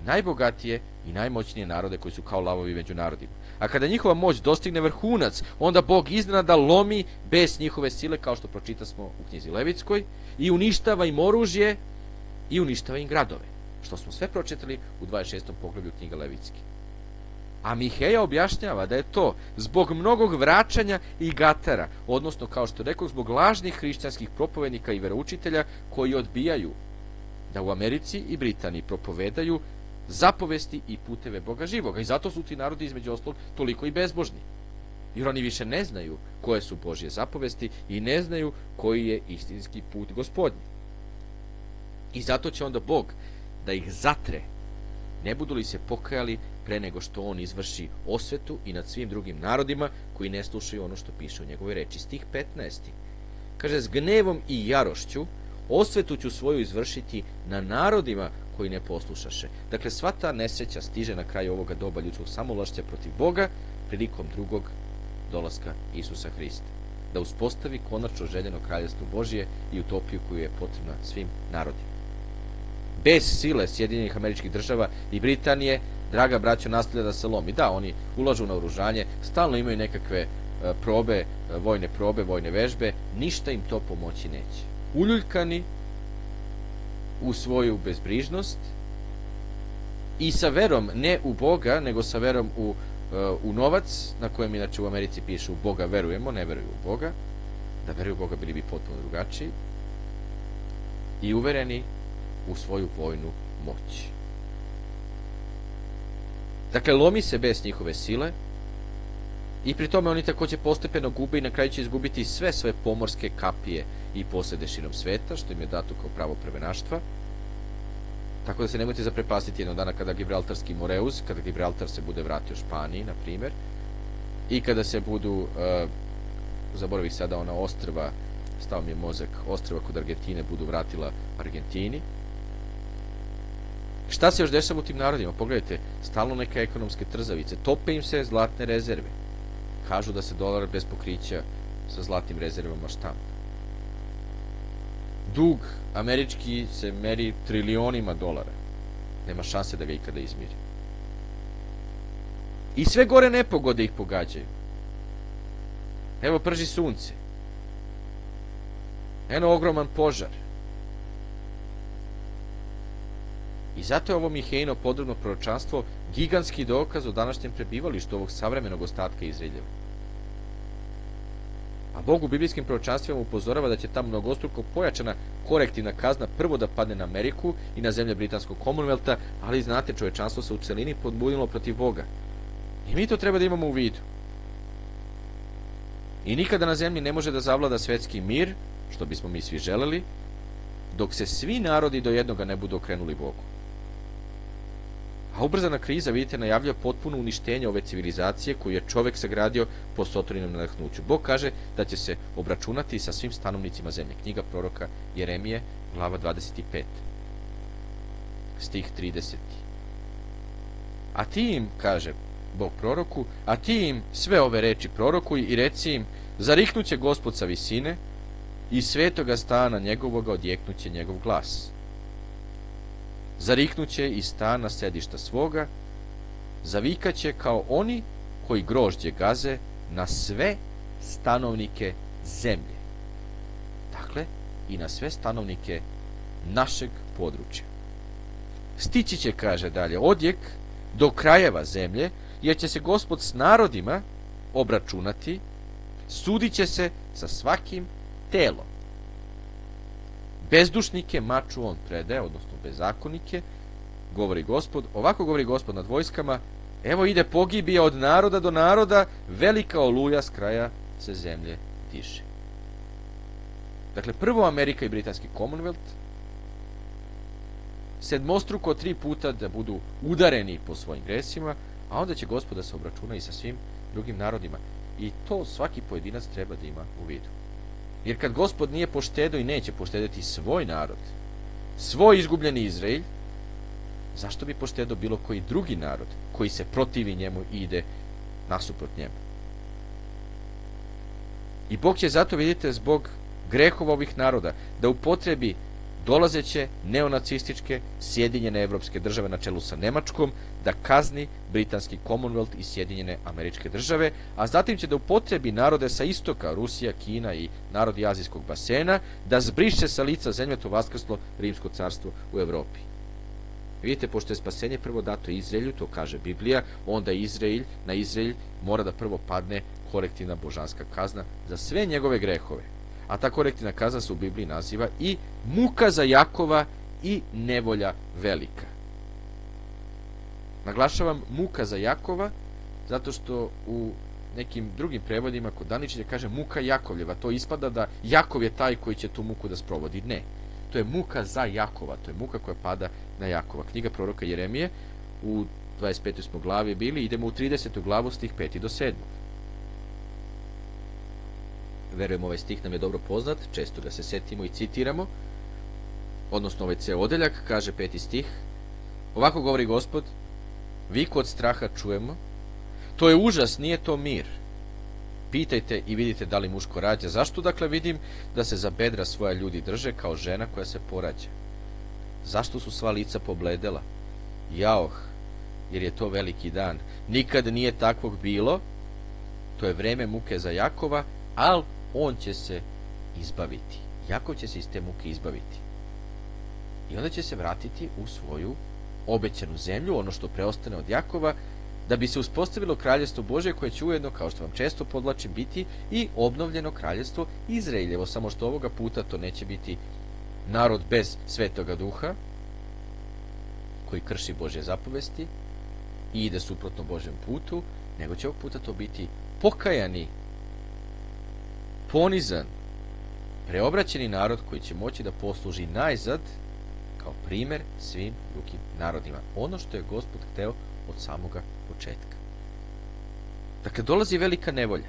najbogatije i najmoćnije narode koji su kao lavovi među narodima. A kada njihova moć dostigne vrhunac, onda Bog iznenada lomi bes njihove sile, kao što pročitasmo u knjizi Levitskoj, i uništava im oružje i uništava im gradove, što smo sve pročitali u dvadeset šestom poglavlju knjiga Levitske. A Miheja objašnjava da je to zbog mnogog vraćanja i gatara, odnosno, kao što rekao, zbog lažnih hrišćanskih propovednika i veroučitelja koji odbijaju da u Americi i Britaniji propovedaju zapovesti i puteve Boga živoga. I zato su ti narodi, između ostalog, toliko i bezbožni. Jer oni više ne znaju koje su Božje zapovesti i ne znaju koji je istinski put Gospodnji. I zato će onda Bog da ih zatre, ne budu li se pokajali pre nego što on izvrši osvetu i nad svim drugim narodima koji ne slušaju ono što piše u njegovoj reči. Stih petnaesti. Kaže, s gnevom i jarošću osvetu ću svoju izvršiti na narodima koji ne poslušaše. Dakle, sva ta nesreća stiže na kraju ovoga doba ljudskog samovlašća protiv Boga prilikom drugog dolaska Isusa Hrista. Da uspostavi konačno željeno kraljevstvo Božje i utopiju koju je potrebna svim narodima. Bez sile Sjedinjenih Američkih Država i Britanije, draga braćo, nastavlja da se lomi. Da, oni ulažu na oružanje, stalno imaju nekakve probe, vojne probe, vojne vežbe, ništa im to pomoći neće. Uljuljkani u svoju bezbrižnost i sa verom ne u Boga, nego sa verom u, u novac, na kojem inače u Americi piše u Boga verujemo, ne veruju u Boga. Da veruju u Boga bili bi potpuno drugačiji. I uvereni u svoju vojnu moć. Dakle, lomi se bez njihove sile i pri tome oni također postepeno gube i na kraju će izgubiti sve svoje pomorske kapije i posede širom sveta, što im je dato kao pravo prvenaštva. Tako da se nemojte zaprepastiti jednog dana kada Gibraltarski Moreus, kada Gibraltar se bude vratio Španiji, na primjer, i kada se budu, uh, zaboravih sada ona ostrva, stao mi je mozak, ostrva kod Argentine budu vratila Argentini. Šta se još dešava u tim narodima? Pogledajte, stalno neke ekonomske trzavice, tope im se zlatne rezerve. Kažu da se dolar bez pokrića sa zlatnim rezervama štampa. Dug američki se meri trilionima dolara. Nema šanse da ga ikada izmiri. I sve gore nepogode ih pogađaju. Evo prži sunce. Eno ogroman požar. I zato je ovo Mihejino podrobno proročanstvo gigantski dokaz o današnjem prebivalištu ovog savremenog ostatka Izraeljeva. A Bog u biblijskim proročanstvima upozorava da će ta mnogostruko pojačana korektivna kazna prvo da padne na Ameriku i na zemlje Britanskog Commonwealtha, ali znate, čovečanstvo se u celini podbunilo protiv Boga. I mi to treba da imamo u vidu. I nikada na zemlji ne može da zavlada svetski mir, što bismo mi svi želeli, dok se svi narodi do jednoga ne budu okrenuli Bogu. A ubrzana kriza, vidite, najavlja potpuno uništenje ove civilizacije koju je čovek sagradio po Sotorinom nadahnuću. Bog kaže da će se obračunati sa svim stanovnicima zemlje. Knjiga proroka Jeremije, glava dvadeset pet, stih trideset. A ti im, kaže Bog proroku, a ti im sve ove reči prorokuj i reci im, zariknuće Gospod sa visine i svetoga stana njegovoga odjeknuće njegov glas. Zariknuće iz stana sedišta svoga, zavikaće kao oni koji grožđe gaze na sve stanovnike zemlje. Dakle, i na sve stanovnike našeg područja. Stići će, kaže dalje, odjek do krajeva zemlje, jer će se Gospod s narodima obračunati, sudit će se sa svakim telom. Bezdušnike maču on predaje, odnosno bezakonike, govori Gospod, ovako govori Gospod nad vojskama, evo ide pogibija od naroda do naroda, velika oluja s kraja se zemlje diže. Dakle, prvo Amerika i Britanski Commonwealth, sedmostruko tri puta da budu udareni po svojim gresima, a onda će Gospod da se obračuna i sa svim drugim narodima. I to svaki pojedinac treba da ima u vidu. Jer kad Gospod nije poštedao i neće poštediti svoj narod, svoj izgubljeni Izrael, zašto bi poštedao bilo koji drugi narod koji se protivi njemu i ide nasuprot njemu? I Bog će zato, vidite, zbog grehova ovih naroda, da upotrebi dolazeće neonacističke Sjedinjene evropske države na čelu sa Nemačkom da kazni britanski Commonwealth i Sjedinjene američke države, a zatim će da upotrebi narode sa istoka, Rusija, Kina i narodi azijskog basena, da zbriše sa lica zemlje to vaskrslo rimsko carstvo u Evropi. Vidite, pošto je spasenje prvo dato Izraelju, to kaže Biblija, onda Izrael, na Izrael mora da prvo padne korektivna božanska kazna za sve njegove grehove. A ta korektivna kazna se u Bibliji naziva i muka za Jakova i nevolja velika. Naglašavam muka za Jakova, zato što u nekim drugim prevodima kod Daničića kaže muka Jakovljeva. To ispada da Jakov je taj koji će tu muku da sprovodi. Ne. To je muka za Jakova. To je muka koja pada na Jakova. Knjiga proroka Jeremije u dvadeset petoj smo glavi bili. Idemo u tridesetu glavu stih peti do sedmog. Verujem, ovaj stih nam je dobro poznat. Često ga se setimo i citiramo. Odnosno ovaj ceo odeljak, kaže peti stih. Ovako govori Gospod: viku od straha čujemo. To je užas, nije to mir. Pitajte i vidite da li muško rađa. Zašto dakle vidim da se za bedra svoja ljudi drže kao žena koja se porađa? Zašto su sva lica pobledela? Jaoh, jer je to veliki dan. Nikad nije takvog bilo. To je vreme muke za Jakova, ali on će se izbaviti. Jakov će se iz te muke izbaviti. I onda će se vratiti u svoju obećanu zemlju, ono što preostane od Jakova, da bi se uspostavilo kraljevstvo Božje, koje će ujedno, kao što vam često podlačim, biti i obnovljeno kraljevstvo Izraeljevo, samo što ovoga puta to neće biti narod bez Svetoga Duha, koji krši Božje zapovesti i ide suprotno Božjem putu, nego će ovog puta to biti pokajani, ponizan, preobraćeni narod koji će moći da posluži najzad kao primer svim drugim narodima. Ono što je Gospod hteo od samoga početka. Dakle, dolazi velika nevolja.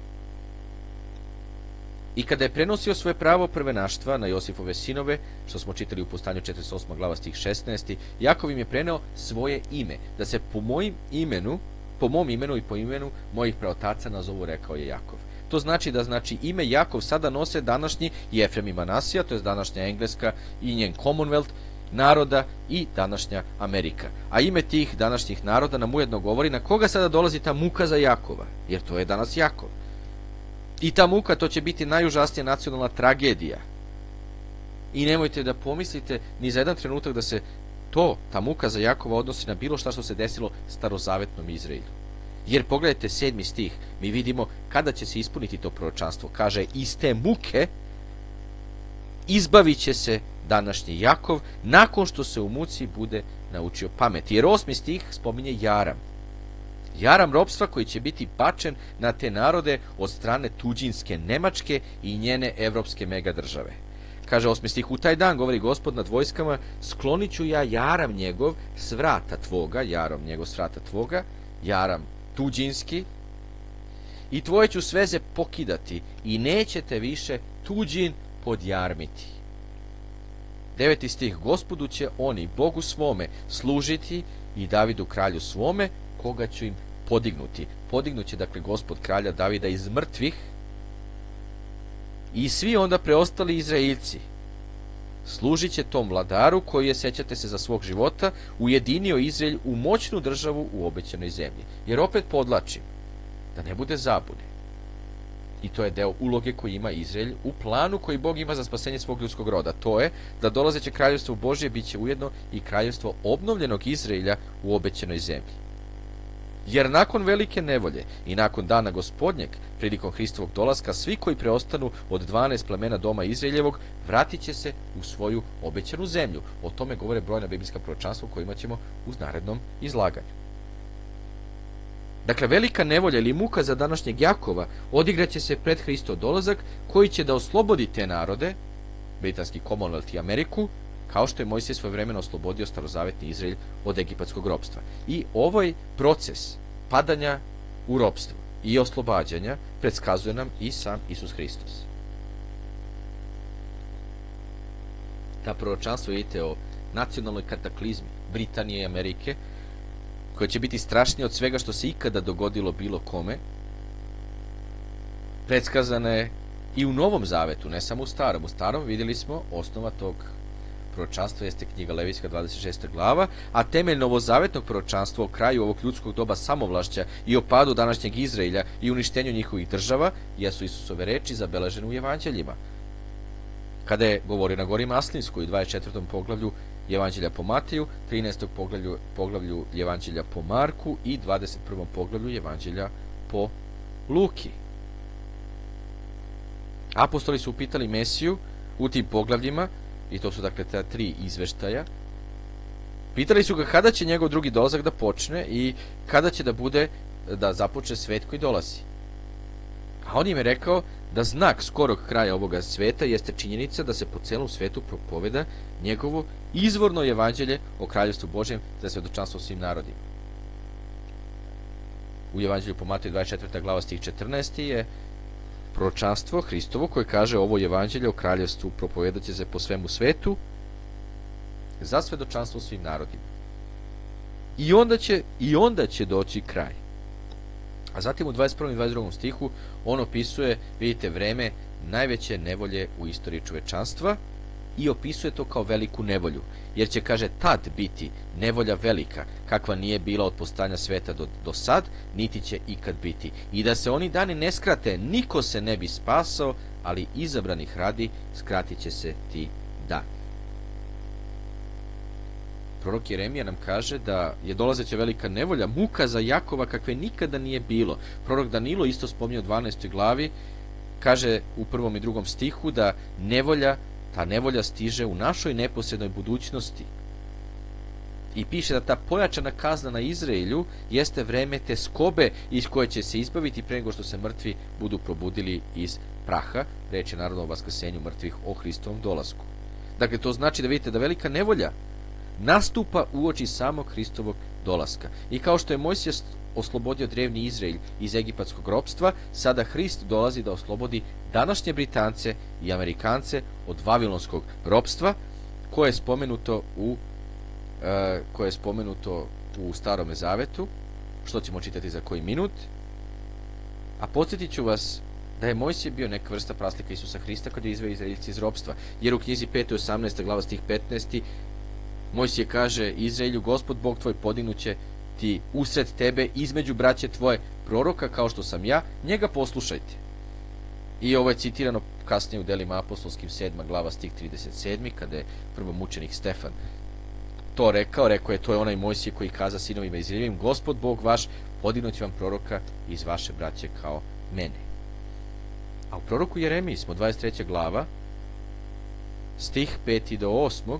I kada je prenosio svoje pravo prvenaštva na Josifove sinove, što smo čitali u Postanju četrdeset osma glava stih šesnaesti, Jakov im je preneo svoje ime, da se po mojim imenu, po mom imenu i po imenu mojih praotaca nazovu, rekao je Jakov. To znači da znači ime Jakov sada nose današnji Jefrem i Manasija, to je današnja Engleska i njen Commonwealth naroda i današnja Amerika. A ime tih današnjih naroda nam ujedno govori na koga sada dolazi ta muka za Jakova, jer to je danas Jakov. I ta muka, to će biti najužasnija nacionalna tragedija. I nemojte da pomislite ni za jedan trenutak da se to, ta muka za Jakova, odnosi na bilo šta što se desilo starozavetnom Izraelu. Jer pogledajte sedmi stih, mi vidimo kada će se ispuniti to proročanstvo. Kaže, iz te muke izbavit će se današnji Jakov, nakon što se u muci bude naučio pameti. Jer osmi stih spominje jaram. Jaram ropstva koji će biti bačen na te narode od strane tuđinske Nemačke i njene evropske megadržave. Kaže osmi stih, u taj dan, govori Gospod nad vojskama, sklonit ću ja jaram njegov s vrata tvoga, jaram njegov s vrata tvoga, jaram tuđinski, i tvoje ću sveze pokidati i nećete više tuđin podjarmiti. Deveti stih, Gospodu će oni, Bogu svome, služiti i Davidu kralju svome, koga ću im podignuti. Podignuće, dakle, Gospod kralja Davida iz mrtvih i svi onda preostali Izraeljci služit će tom vladaru koji je, sećate se, za svog života ujedinio Izraelj u moćnu državu u obećanoj zemlji. Jer opet podlačim, da ne bude zabune. I to je deo uloge koji ima Izraelj u planu koji Bog ima za spasenje svog ljudskog roda. To je da dolazeće kraljevstvo Božje bit će ujedno i kraljevstvo obnovljenog Izraelja u obećanoj zemlji. Jer nakon velike nevolje i nakon dana gospodnjeg, prilikom Hristovog dolaska, svi koji preostanu od dvanaest plemena doma Izraeljevog vratit će se u svoju obećanu zemlju. O tome govore brojna biblijska proročanstva koje imat ćemo u narednom izlaganju. Dakle, velika nevolja ili muka za današnjeg Jakova odigraće se pred Hristov dolazak, koji će da oslobodi te narode, britanski Commonwealth i Ameriku, kao što je Mojsije svojevremeno oslobodio starozavetni Izraelj od egipatskog ropstva. I ovaj proces padanja u ropstvo i oslobađanja predskazuje nam i sam Isus Hristos. Ta proročanstvo, vidite, o nacionalnoj kataklizmi Britanije i Amerike, koja će biti strašnija od svega što se ikada dogodilo bilo kome, predskazana je i u Novom Zavetu, ne samo u Starom. U Starom vidjeli smo osnova tog proročanstva jeste knjiga Levijska dvadeset šesta glava, a temelj novozavetnog proročanstva o kraju ovog ljudskog doba samovlašća i o padu današnjeg Izraelja i uništenju njihovih država jesu Isusove reči zabeležene u evanđeljima. Kada je govorio na gori Maslinskoj u dvadeset četvrtom poglavlju Evanđelja po Mateju, trinaestom poglavlju, poglavlju Evanđelja po Marku i dvadeset prvom poglavlju Evanđelja po Luki. Apostoli su upitali Mesiju u tim poglavljima, i to su dakle ta tri izveštaja, pitali su ga kada će njegov drugi dolazak da počne i kada će da bude, da započne svet koji dolazi. A on im je rekao da znak skorog kraja ovoga sveta jeste činjenica da se po celom svetu propoveda njegovo izvorno evanđelje o kraljevstvu Božjem za svedočanstvo svim narodima. U Evanđelju po Mateju dvadeset četvrta glava stih četrnaesti je proročanstvo Hristovo koje kaže ovo evanđelje o kraljevstvu propovedat će se po svemu svetu za svedočanstvo svim narodima. I onda će, i onda će doći kraj. A zatim u dvadeset prvom i dvadeset drugom stihu on opisuje, vidite, vreme najveće nevolje u istoriji čovečanstva i opisuje to kao veliku nevolju. Jer će, kaže, tad biti nevolja velika, kakva nije bila od postojanja sveta do, do sad, niti će ikad biti. I da se oni dani ne skrate, niko se ne bi spasao, ali izabranih radi skratit će se ti dani. Prorok Jeremija nam kaže da je dolazeća velika nevolja, muka za Jakova kakve nikada nije bilo. Prorok Danilo isto spominje u dvanaestoj glavi, kaže u prvom i drugom stihu da nevolja, ta nevolja stiže u našoj neposrednoj budućnosti. I piše da ta pojačana kazna na Izraelju jeste vreme te skobe iz koje će se izbaviti pre nego što se mrtvi budu probudili iz praha. Reč je naravno o vaskrsenju mrtvih, o Hristovom dolasku. Dakle, to znači da vidite da velika nevolja nastupa uoči samog Hristovog dolaska. I kao što je Mojsije oslobodio drevni Izrael iz egipatskog ropstva, sada Hrist dolazi da oslobodi današnje Britance i Amerikance od vavilonskog ropstva, koje je spomenuto u e, koje je spomenuto u Starome zavetu, što ćemo čitati za koji minut. A podsjetit ću vas da je Mojsije bio neka vrsta praslika Isusa Hrista kada je izveo Izraeljci iz ropstva. Jer u knjizi petoj osamnaesta glava stih petnaesti Mojsije kaže Izraelju, Gospod Bog tvoj podignuće ti usred tebe između braće tvoje proroka kao što sam ja, njega poslušajte. I ovo je citirano kasnije u delima apostolskim sedma glava stih trideset sedam kada je prvomučenik Stefan to rekao, rekao je to je onaj Mojsije koji kaza sinovima Izraeljevim, Gospod Bog vaš podignuće vam proroka iz vaše braće kao mene. A u proroku Jeremiji smo dvadeset treća glava stih peti do osmog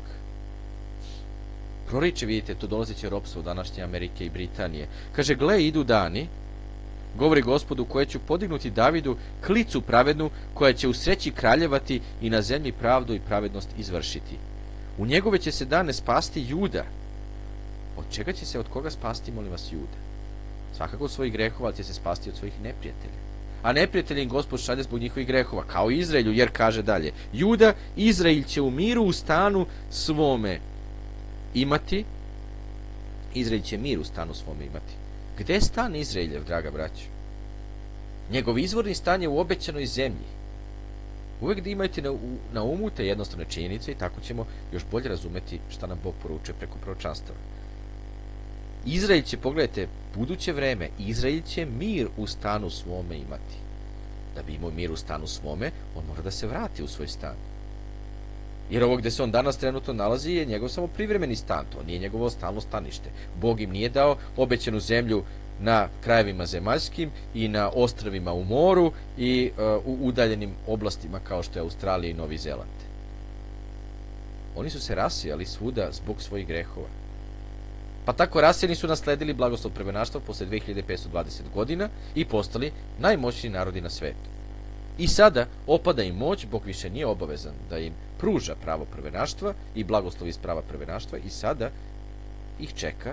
proriče, vidite, to dolazeće ropstvo današnje Amerike i Britanije. Kaže, gle, idu dani, govori Gospodu, koje ću podignuti Davidu klicu pravednu, koja će u sreći kraljevati i na zemlji pravdu i pravednost izvršiti. U njegove će se dane spasti Juda. Od čega će se, od koga spasti, molim vas, Juda? Svakako od svojih grehova, ali će se spasti od svojih neprijatelja. A neprijatelji im Gospod šalje zbog njihovih grehova, kao i Izraelju, jer kaže dalje, Juda, Izrael će u miru u stanu svome imati, Izrael će mir u stanu svome imati. Gde je stan Izraeljev, draga braćo? Njegov izvorni stan je u obećanoj zemlji. Uvek da imajte na, na umu te jednostavne činjenice i tako ćemo još bolje razumeti šta nam Bog poručuje preko proročanstava. Izrael će, pogledajte, buduće vreme, Izrael će mir u stanu svome imati. Da bi imao mir u stanu svome, on mora da se vrati u svoj stan. Jer ovo gde se on danas trenutno nalazi je njegov samo privremeni stan, to nije njegovo stalno stanište. Bog im nije dao obećanu zemlju na krajevima zemaljskim i na ostrvima u moru i uh, u udaljenim oblastima kao što je Australija i Novi Zeland. Oni su se rasijali svuda zbog svojih grehova. Pa tako rasijani su nasledili blagoslov prvenaštva posle dve hiljade petsto dvadeset godina i postali najmoćniji narodi na svetu. I sada opada im moć, Bog više nije obavezan da im pruža pravo prvenaštva i blagoslov iz prava prvenaštva i sada ih čeka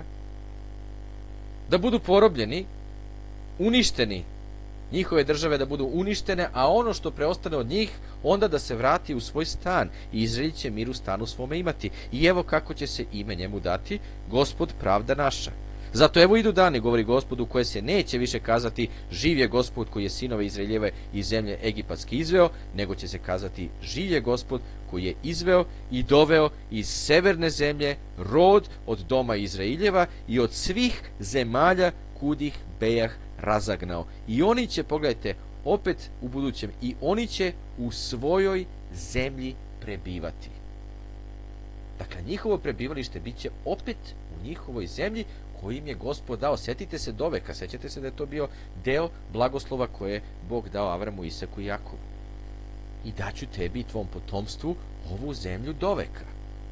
da budu porobljeni, uništeni, njihove države da budu uništene, a ono što preostane od njih onda da se vrati u svoj stan i Izrael će mir u stanu svome imati. I evo kako će se ime njemu dati, Gospod pravda naša. Zato evo idu dani, govori Gospod, u koje se neće više kazati živ je Gospod koji je sinove Izraeljeve iz zemlje egipatske izveo, nego će se kazati živ je Gospod koji je izveo i doveo iz severne zemlje rod od doma Izraeljeva i od svih zemalja kud ih bejah razagnao. I oni će, pogledajte, opet u budućem, i oni će u svojoj zemlji prebivati. Dakle, njihovo prebivalište bit će opet u njihovoj zemlji koju im je Gospod dao. Sjetite se doveka, sjećate se da je to bio deo blagoslova koje je Bog dao Avramu, Isaku i Jakovu. I daću tebi i tvom potomstvu ovu zemlju doveka.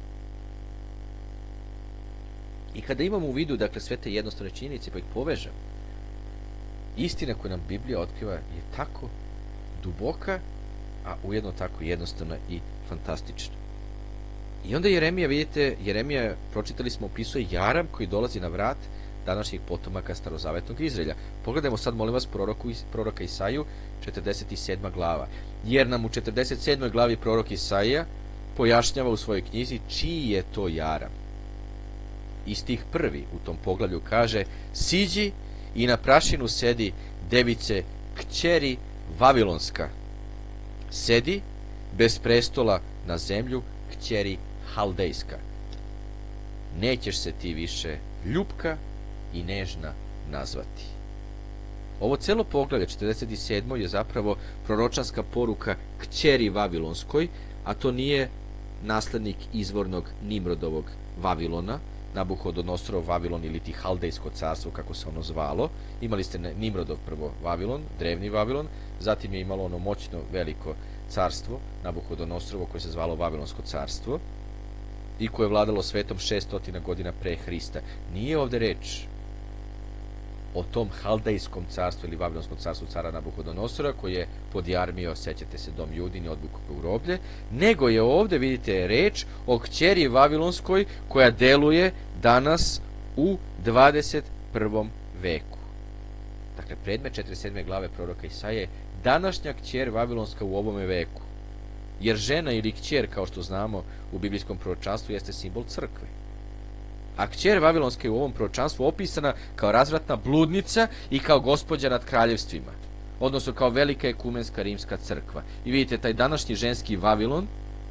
I kada imamo u vidu, dakle, sve te jednostavne činjenice, pa ih povežemo, istina koju nam Biblija otkriva je tako duboka, a ujedno tako jednostavna i fantastična. I onda Jeremija, vidite, Jeremija, pročitali smo, opisuje jaram koji dolazi na vrat današnjih potomaka starozavetnog Izraelja. Pogledajmo sad, molim vas, proroku, proroka Isaju, četrdeset sedma glava. Jer nam u četrdeset sedmoj glavi prorok Isaija pojašnjava u svojoj knjizi čiji je to jaram. I stih prvi u tom poglavlju kaže: siđi i na prašinu sedi, device, kćeri Vavilonska. Sedi bez prestola na zemlju, kćeri Haldejska. Nećeš se ti više ljupka i nežna nazvati. Ovo celo poglavlje četrdeset sedmo je zapravo proročanska poruka kćeri Vavilonskoj, a to nije naslednik izvornog Nimrodovog Vavilona, Nabuhodonosorov Vavilon ili ti Haldejsko carstvo, kako se ono zvalo. Imali ste Nimrodov prvo Vavilon, drevni Vavilon, zatim je imalo ono moćno veliko carstvo, Nabuhodonostorovo, koje se zvalo Vavilonsko carstvo i koje je vladalo svetom šessto godina pre Hrista. Nije ovde reč o tom Haldejskom carstvu ili Vavilonskom carstvu cara Nabuhodonosora, koji je podjarmio, sećate se, dom Judin i odvukao ga u roblje, nego je ovde, vidite, reč o kćeri Vavilonskoj koja deluje danas u dvadeset prvom veku. Dakle, predmet četrdeset sedme glave proroka Isaije je današnja kćer Vavilonska u ovome veku. Jer žena ili kćer, kao što znamo u biblijskom proročanstvu, jeste simbol crkve. A kćer Vavilonska je u ovom proročanstvu opisana kao razvratna bludnica i kao gospođa nad kraljevstvima, odnosno kao velika ekumenska rimska crkva. I vidite, taj današnji ženski Vavilon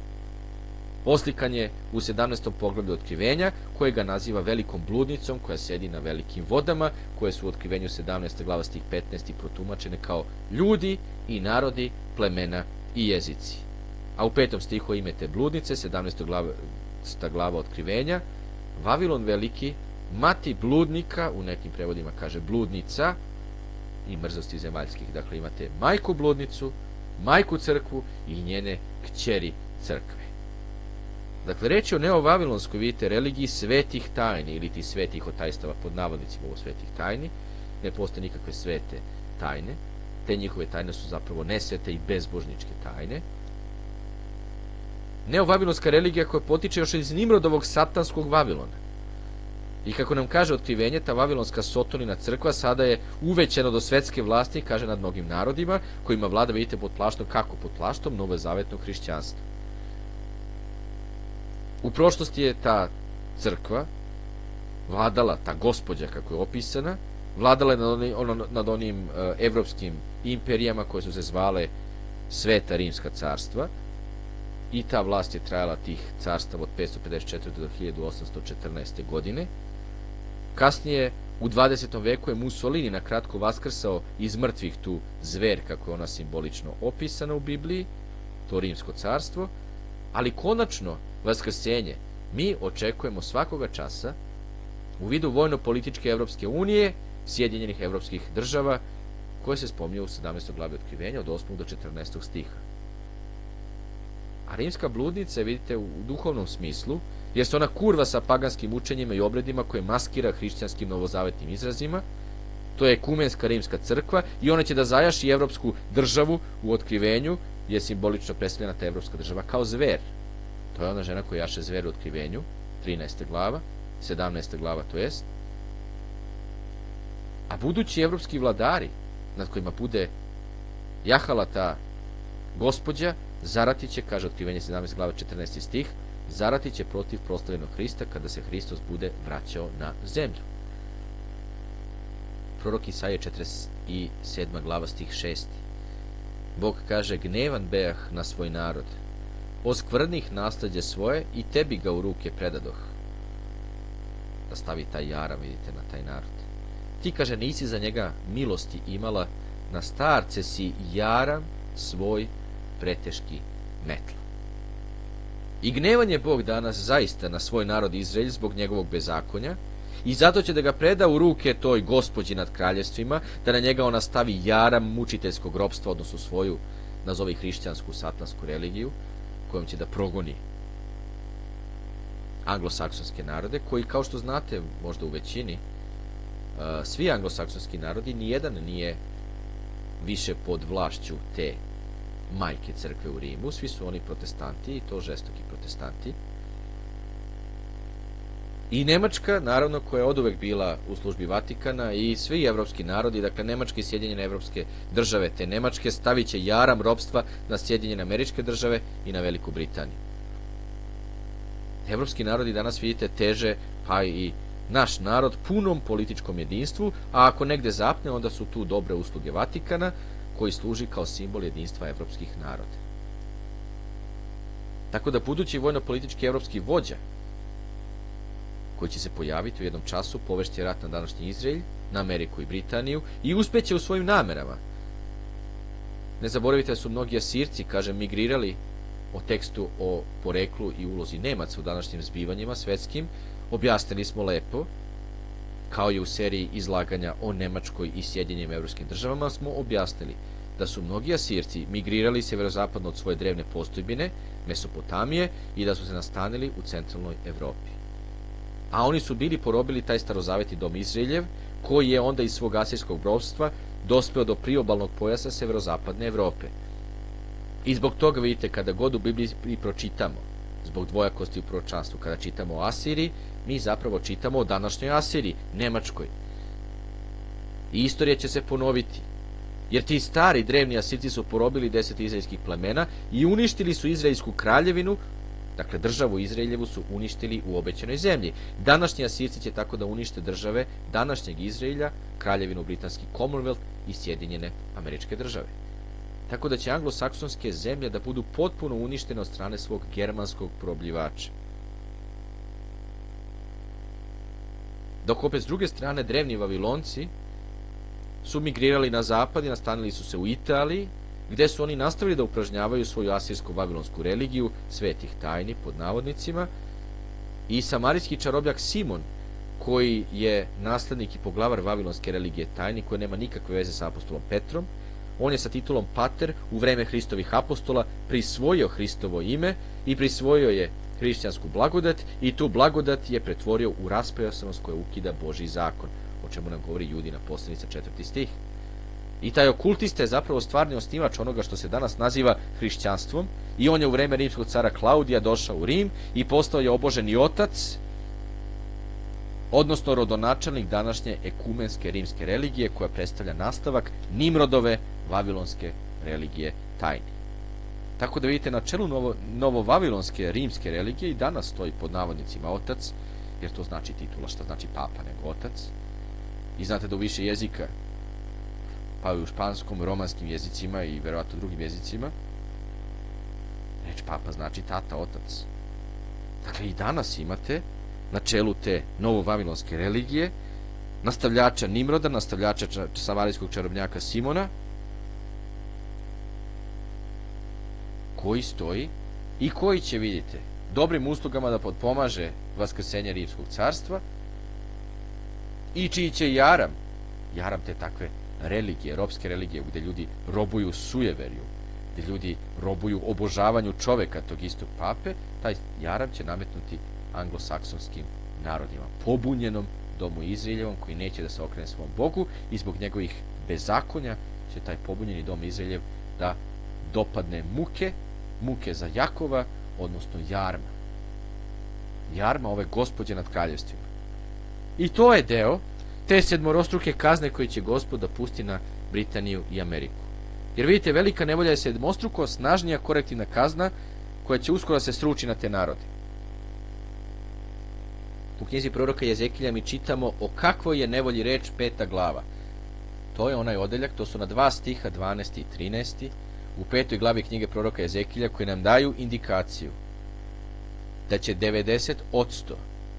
oslikan je u sedamnaestom poglavlju Otkrivenja, koje ga naziva velikom bludnicom koja sedi na velikim vodama, koje su u Otkrivenju sedamnaeste glava stih petnaesti protumačene kao ljudi i narodi, plemena i jezici. A u petom stihu ime te bludnice, sedamnaesta glava, glava Otkrivenja, Vavilon veliki, mati bludnika, u nekim prevodima kaže bludnica i mrzosti zemaljskih. Dakle, imate majku bludnicu, majku crkvu i njene kćeri crkve. Dakle, reč je o neovavilonskoj, vidite, religiji svetih tajni ili ti svetih otajstava, pod navodnicima ovo svetih tajni. Ne postoje nikakve svete tajne. Te njihove tajne su zapravo nesvete i bezbožničke tajne. Neovavilonska religija koja potiče još iz Nimrodovog satanskog Vavilona. I kako nam kaže Otkrivenje, ta Vavilonska sotonina crkva sada je uvećena do svetske vlasti, kaže, nad mnogim narodima, kojima vlada, vidite, pod plaštom, kako pod plaštom novozavetnog hrišćanstva. U prošlosti je ta crkva vladala, ta gospođa kako je opisana, vladala je nad onim, ono, nad onim uh, evropskim imperijama koje su se zvale Sveta rimska carstva, i ta vlast je trajala tih carstava od petsto pedeset četvrte do hiljadu osamsto četrnaeste. godine. Kasnije, u dvadesetom veku je Mussolini na kratko vaskrsao iz mrtvih tu zver, kako je ona simbolično opisana u Bibliji, to rimsko carstvo, ali konačno vaskrsenje mi očekujemo svakoga časa u vidu vojno-političke Evropske unije, Sjedinjenih evropskih država, koje se spominje u sedamnaestoj glavi Otkrivenja od osmog do četrnaestog stiha. A rimska bludnica, vidite, u duhovnom smislu, jeste ona kurva sa paganskim učenjima i obredima koje maskira hrišćanskim novozavetnim izrazima. To je ekumenska rimska crkva i ona će da zajaši evropsku državu u Otkrivenju, je simbolično predstavljena ta evropska država kao zver. To je ona žena koja jaše zver u Otkrivenju, trinaesta glava, sedamnaesta glava to jest. A budući evropski vladari, nad kojima bude jahala ta gospođa, zaratit će, kaže Otkrivenje sedamnaesta glava četrnaesti stih, zaratit će protiv proslavljenog Hrista kada se Hristos bude vraćao na zemlju. prorok Isaija četrdeset sedma glava stih šesti. Bog kaže, gnevan bejah na svoj narod, oskvrnih nasleđe svoje i tebi ga u ruke predadoh. Da stavi taj jaram, vidite, na taj narod. Ti, kaže, nisi za njega milosti imala, na starce si jaram svoj preteški metla. I gnevan je Bog danas zaista na svoj narod Izrael zbog njegovog bezakonja i zato će da ga preda u ruke toj gospođi nad kraljevstvima, da na njega ona stavi jaram mučiteljskog ropstva, odnosno svoju, nazovi hrišćansku satansku religiju, kojom će da progoni anglosaksonske narode, koji, kao što znate, možda u većini, svi anglosaksonski narodi, nijedan nije više pod vlašću te majke crkve u Rimu, svi su oni protestanti, i to žestoki protestanti. I Nemačka, naravno, koja je oduvek bila u službi Vatikana, i svi evropski narodi, dakle Nemačke i Sjedinjene evropske države, te Nemačke, stavit će jaram ropstva na Sjedinjene američke države i na Veliku Britaniju. Evropski narodi danas, vidite, teže, pa i naš narod, punom političkom jedinstvu, a ako negde zapne, onda su tu dobre usluge Vatikana, koji služi kao simbol jedinstva evropskih naroda. Tako da budući vojno-politički evropski vođa, koji će se pojaviti u jednom času, povešće rat na današnji Izrael, na Ameriku i Britaniju i uspeće u svojim namerama. Ne zaboravite da su mnogi Asirci, kažem, migrirali o tekstu o poreklu i ulozi Nemaca u današnjim zbivanjima svetskim. Objasnili smo lepo, kao i u seriji izlaganja o Nemačkoj i Sjedinjenim evropskim državama, smo objasnili da su mnogi Asirci migrirali severozapadno od svoje drevne postojbine, Mesopotamije, i da su se nastanili u centralnoj Evropi. A oni su bili porobili taj starozaveti dom Izraeljev, koji je onda iz svog asirskog ropstva dospeo do priobalnog pojasa severozapadne Evrope. I zbog toga, vidite, kada god u Bibliji i pročitamo, zbog dvojakosti u proročanstvu, kada čitamo o Asiriji, mi zapravo čitamo o današnjoj Asiriji, Nemačkoj. I istorija će se ponoviti, jer ti stari drevni Asirci su porobili deset izraelskih plemena i uništili su Izraelsku kraljevinu, dakle državu Izraeljevu su uništili u obećanoj zemlji. Današnji Asirci će tako da unište države današnjeg Izraelja, kraljevinu Britanski Commonwealth i Sjedinjene američke države. Tako da će anglosaksonske zemlje da budu potpuno uništene od strane svog germanskog porobljivača. Dok opet s druge strane drevni Vavilonci su migrirali na zapad i nastanili su se u Italiji, gde su oni nastavili da upražnjavaju svoju asirsko-vavilonsku religiju, svetih tajni, pod navodnicima, i samarijski čarobnjak Simon, koji je naslednik i poglavar vavilonske religije tajni, koja nema nikakve veze sa apostolom Petrom, on je sa titulom Pater u vreme Hristovih apostola prisvojio Hristovo ime i prisvojio je hrišćansku blagodat i tu blagodat je pretvorio u raspejasanost koja ukida Božji zakon, o čemu nam govori Judina poslanica četvrti stih. I taj okultista je zapravo stvarni osnivač onoga što se danas naziva hrišćanstvom i on je u vreme rimskog cara Klaudija došao u Rim i postao je oboženi otac, odnosno rodonačelnik današnje ekumenske rimske religije koja predstavlja nastavak Nimrodove vavilonske religije tajni. Tako da vidite, na čelu novo, novovavilonske rimske religije i danas stoji pod navodnicima otac, jer to znači titula, šta znači papa nego otac. I znate da u više jezika, pa i u španskom, romanskim jezicima i verovatno drugim jezicima, reč papa znači tata, otac. Dakle, i danas imate na čelu te novovavilonske religije nastavljača Nimroda, nastavljača samarijskog čarobnjaka Simona, koji stoji i koji će, vidite, dobrim uslugama da potpomaže vaskrsenje Rimskog carstva i čiji će jaram, jaram te takve religije, ropske religije, gde ljudi robuju sujeverju, gde ljudi robuju obožavanju čoveka, tog istog pape, taj jaram će nametnuti anglosaksonskim narodima, pobunjenom domu Izraeljevom, koji neće da se okrene svom Bogu i zbog njegovih bezakonja će taj pobunjeni dom Izraeljev da dopadne muke, muke za Jakova, odnosno jarma. Jarma ove gospođe nad kraljevstvima. I to je deo te sedmorostruke kazne koje će Gospod da pusti na Britaniju i Ameriku. Jer vidite, velika nevolja je sedmostruko snažnija korektivna kazna koja će uskoro se sruči na te narode. U knjizi proroka Jezekilja mi čitamo o kakvoj je nevolji reč peta glava. To je onaj odeljak, to su na dva stiha, dvanaesti i trinaesti, u petoj glavi knjige proroka Ezekilja, koji nam daju indikaciju da će devedeset posto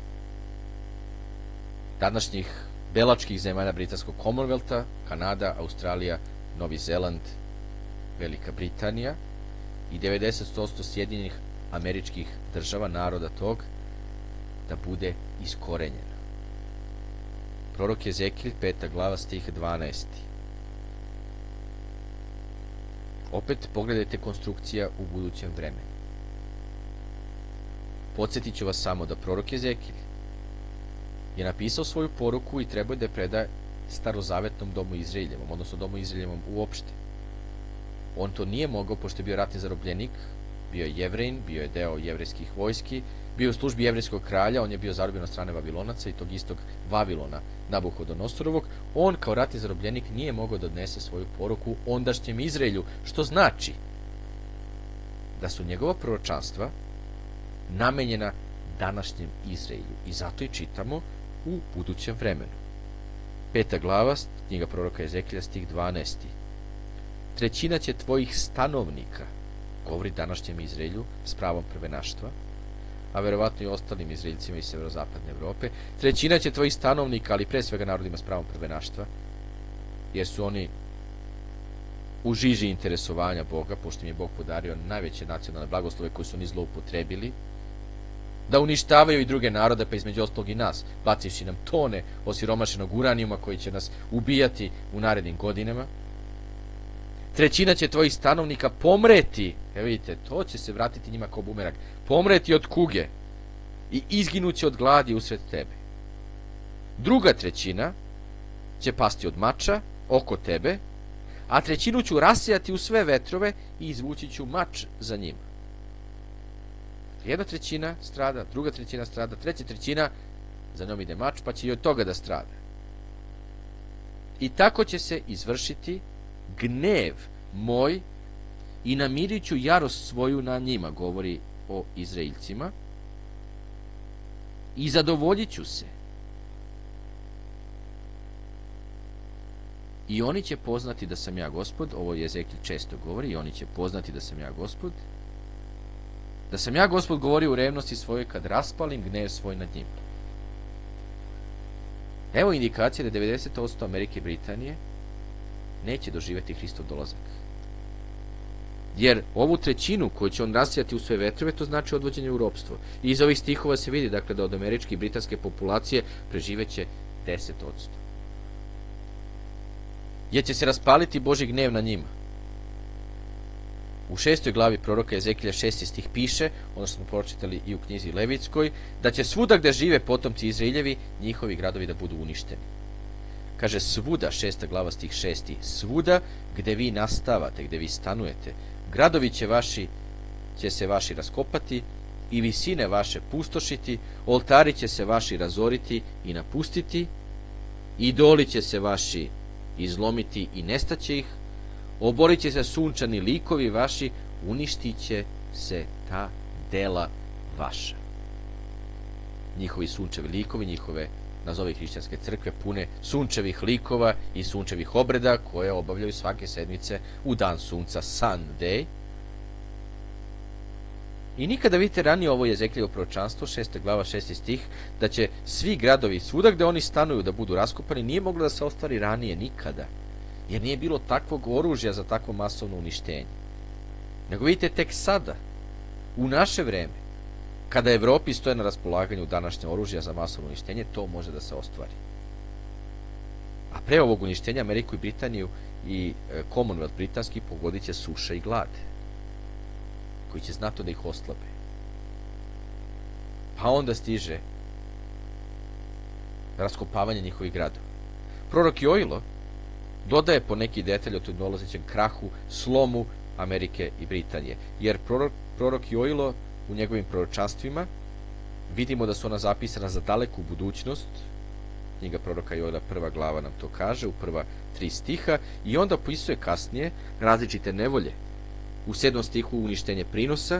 današnjih belačkih zemalja Britanskog Commonwealtha, Kanada, Australija, Novi Zeland, Velika Britanija i devedeset posto Sjedinjenih Američkih Država, naroda tog, da bude iskorenjeno. Prorok Ezekilj, peta glava, stih dvanaesti. Opet pogledajte konstrukcija u budućem vremenu. Podsjetit ću vas samo da prorok Ezekilj je napisao svoju poruku i trebao da je preda starozavetnom domu Izraeljevom, odnosno domu Izraeljevom uopšte. On to nije mogao, pošto je bio ratni zarobljenik, bio je Jevrejin, bio je deo jevrejskih vojski, bio je u službi jevrejskog kralja, on je bio zarobljen od strane Vavilonaca i tog istog Vavilona, Nabuhodonosorovog. On kao ratni zarobljenik nije mogao da odnese svoju poruku ondašnjem Izraelju, što znači da su njegova proročanstva namenjena današnjem Izraelju. I zato i čitamo u budućem vremenu. Peta glava, knjiga proroka Ezekilja, stih dvanaesti. Trećina će tvojih stanovnika, govori današnjem Izraelju, s pravom prvenaštva, a verovatno i ostalim Izraeljcima iz severozapadne Evrope, trećina će tvojih stanovnika, ali pre svega narodima s pravom prvenaštva, jer su oni u žiži interesovanja Boga, pošto im je Bog podario najveće nacionalne blagoslove koje su oni zloupotrebili, da uništavaju i druge narode, pa između ostalog i nas, bacivši nam tone osiromašenog uranijuma koji će nas ubijati u narednim godinama. Trećina će tvojih stanovnika pomreti, evo vidite, to će se vratiti njima kao bumerang, pomreti od kuge i izginuće od gladi usred tebe. Druga trećina će pasti od mača oko tebe, a trećinu ću rasijati u sve vetrove i izvući ću mač za njima. Jedna trećina strada, druga trećina strada, treća trećina, za njom ide mač, pa će i od toga da strada. I tako će se izvršiti gnev moj i namirit ću jarost svoju na njima, govori o Izraeljcima, i zadovoljit ću se. I oni će poznati da sam ja Gospod, ovo je Ezekilj često govori, i oni će poznati da sam ja Gospod, da sam ja Gospod govorio u revnosti svojoj kad raspalim gnev svoj nad njima. Evo indikacije da devedeset posto Amerike i Britanije neće doživjeti Hristov dolazak. Jer ovu trećinu koju će on rasijati u sve vetrove, to znači odvođenje u ropstvo. I iz ovih stihova se vidi, dakle, da od američke i britanske populacije preživeće deset posto. Jer će se raspaliti Božji gnev na njima. U šestoj glavi proroka Ezekilja šesti stih piše, ono što smo pročitali i u knjizi Levitskoj, da će svuda gde žive potomci Izraeljevi, njihovi gradovi da budu uništeni. Kaže svuda, šesta glava stih šesti, svuda gde vi nastavate, gde vi stanujete, gradovi će vaši, će se vaši raskopati i visine vaše pustošiti, oltari će se vaši razoriti i napustiti, idoli će se vaši izlomiti i nestaće ih, oborit će se sunčani likovi vaši, uništit će se ta dela vaša. Njihovi sunčevi likovi, njihove nazovi hrišćanske crkve, pune sunčevih likova i sunčevih obreda koje obavljaju svake sedmice u dan sunca, Sunday. I nikada vidite ranije ovo je Ezekiljevo proročanstvo, šesta glava, šesti stih, da će svi gradovi svuda gde oni stanuju da budu raskopani, nije moglo da se ostvari ranije nikada, jer nije bilo takvog oružja za takvo masovno uništenje. Nego vidite tek sada, u naše vreme, kada Evropi stoje na raspolaganju današnje oružja za masovno uništenje, to može da se ostvari. A pre ovog uništenja Ameriku i Britaniju i Commonwealth britanski pogodit će suša i glad, koji će znato da ih oslabe. Pa onda stiže raskopavanje njihovih gradova. Prorok Joilo dodaje po neki detalj o tom dolazećem krahu, slomu Amerike i Britanije. Jer prorok, prorok Joilo u njegovim proročanstvima vidimo da su ona zapisana za daleku budućnost. Knjiga proroka Joila, prva glava nam to kaže, u prva tri stiha, i onda opisuje kasnije različite nevolje. U sedmom stihu uništenje prinosa,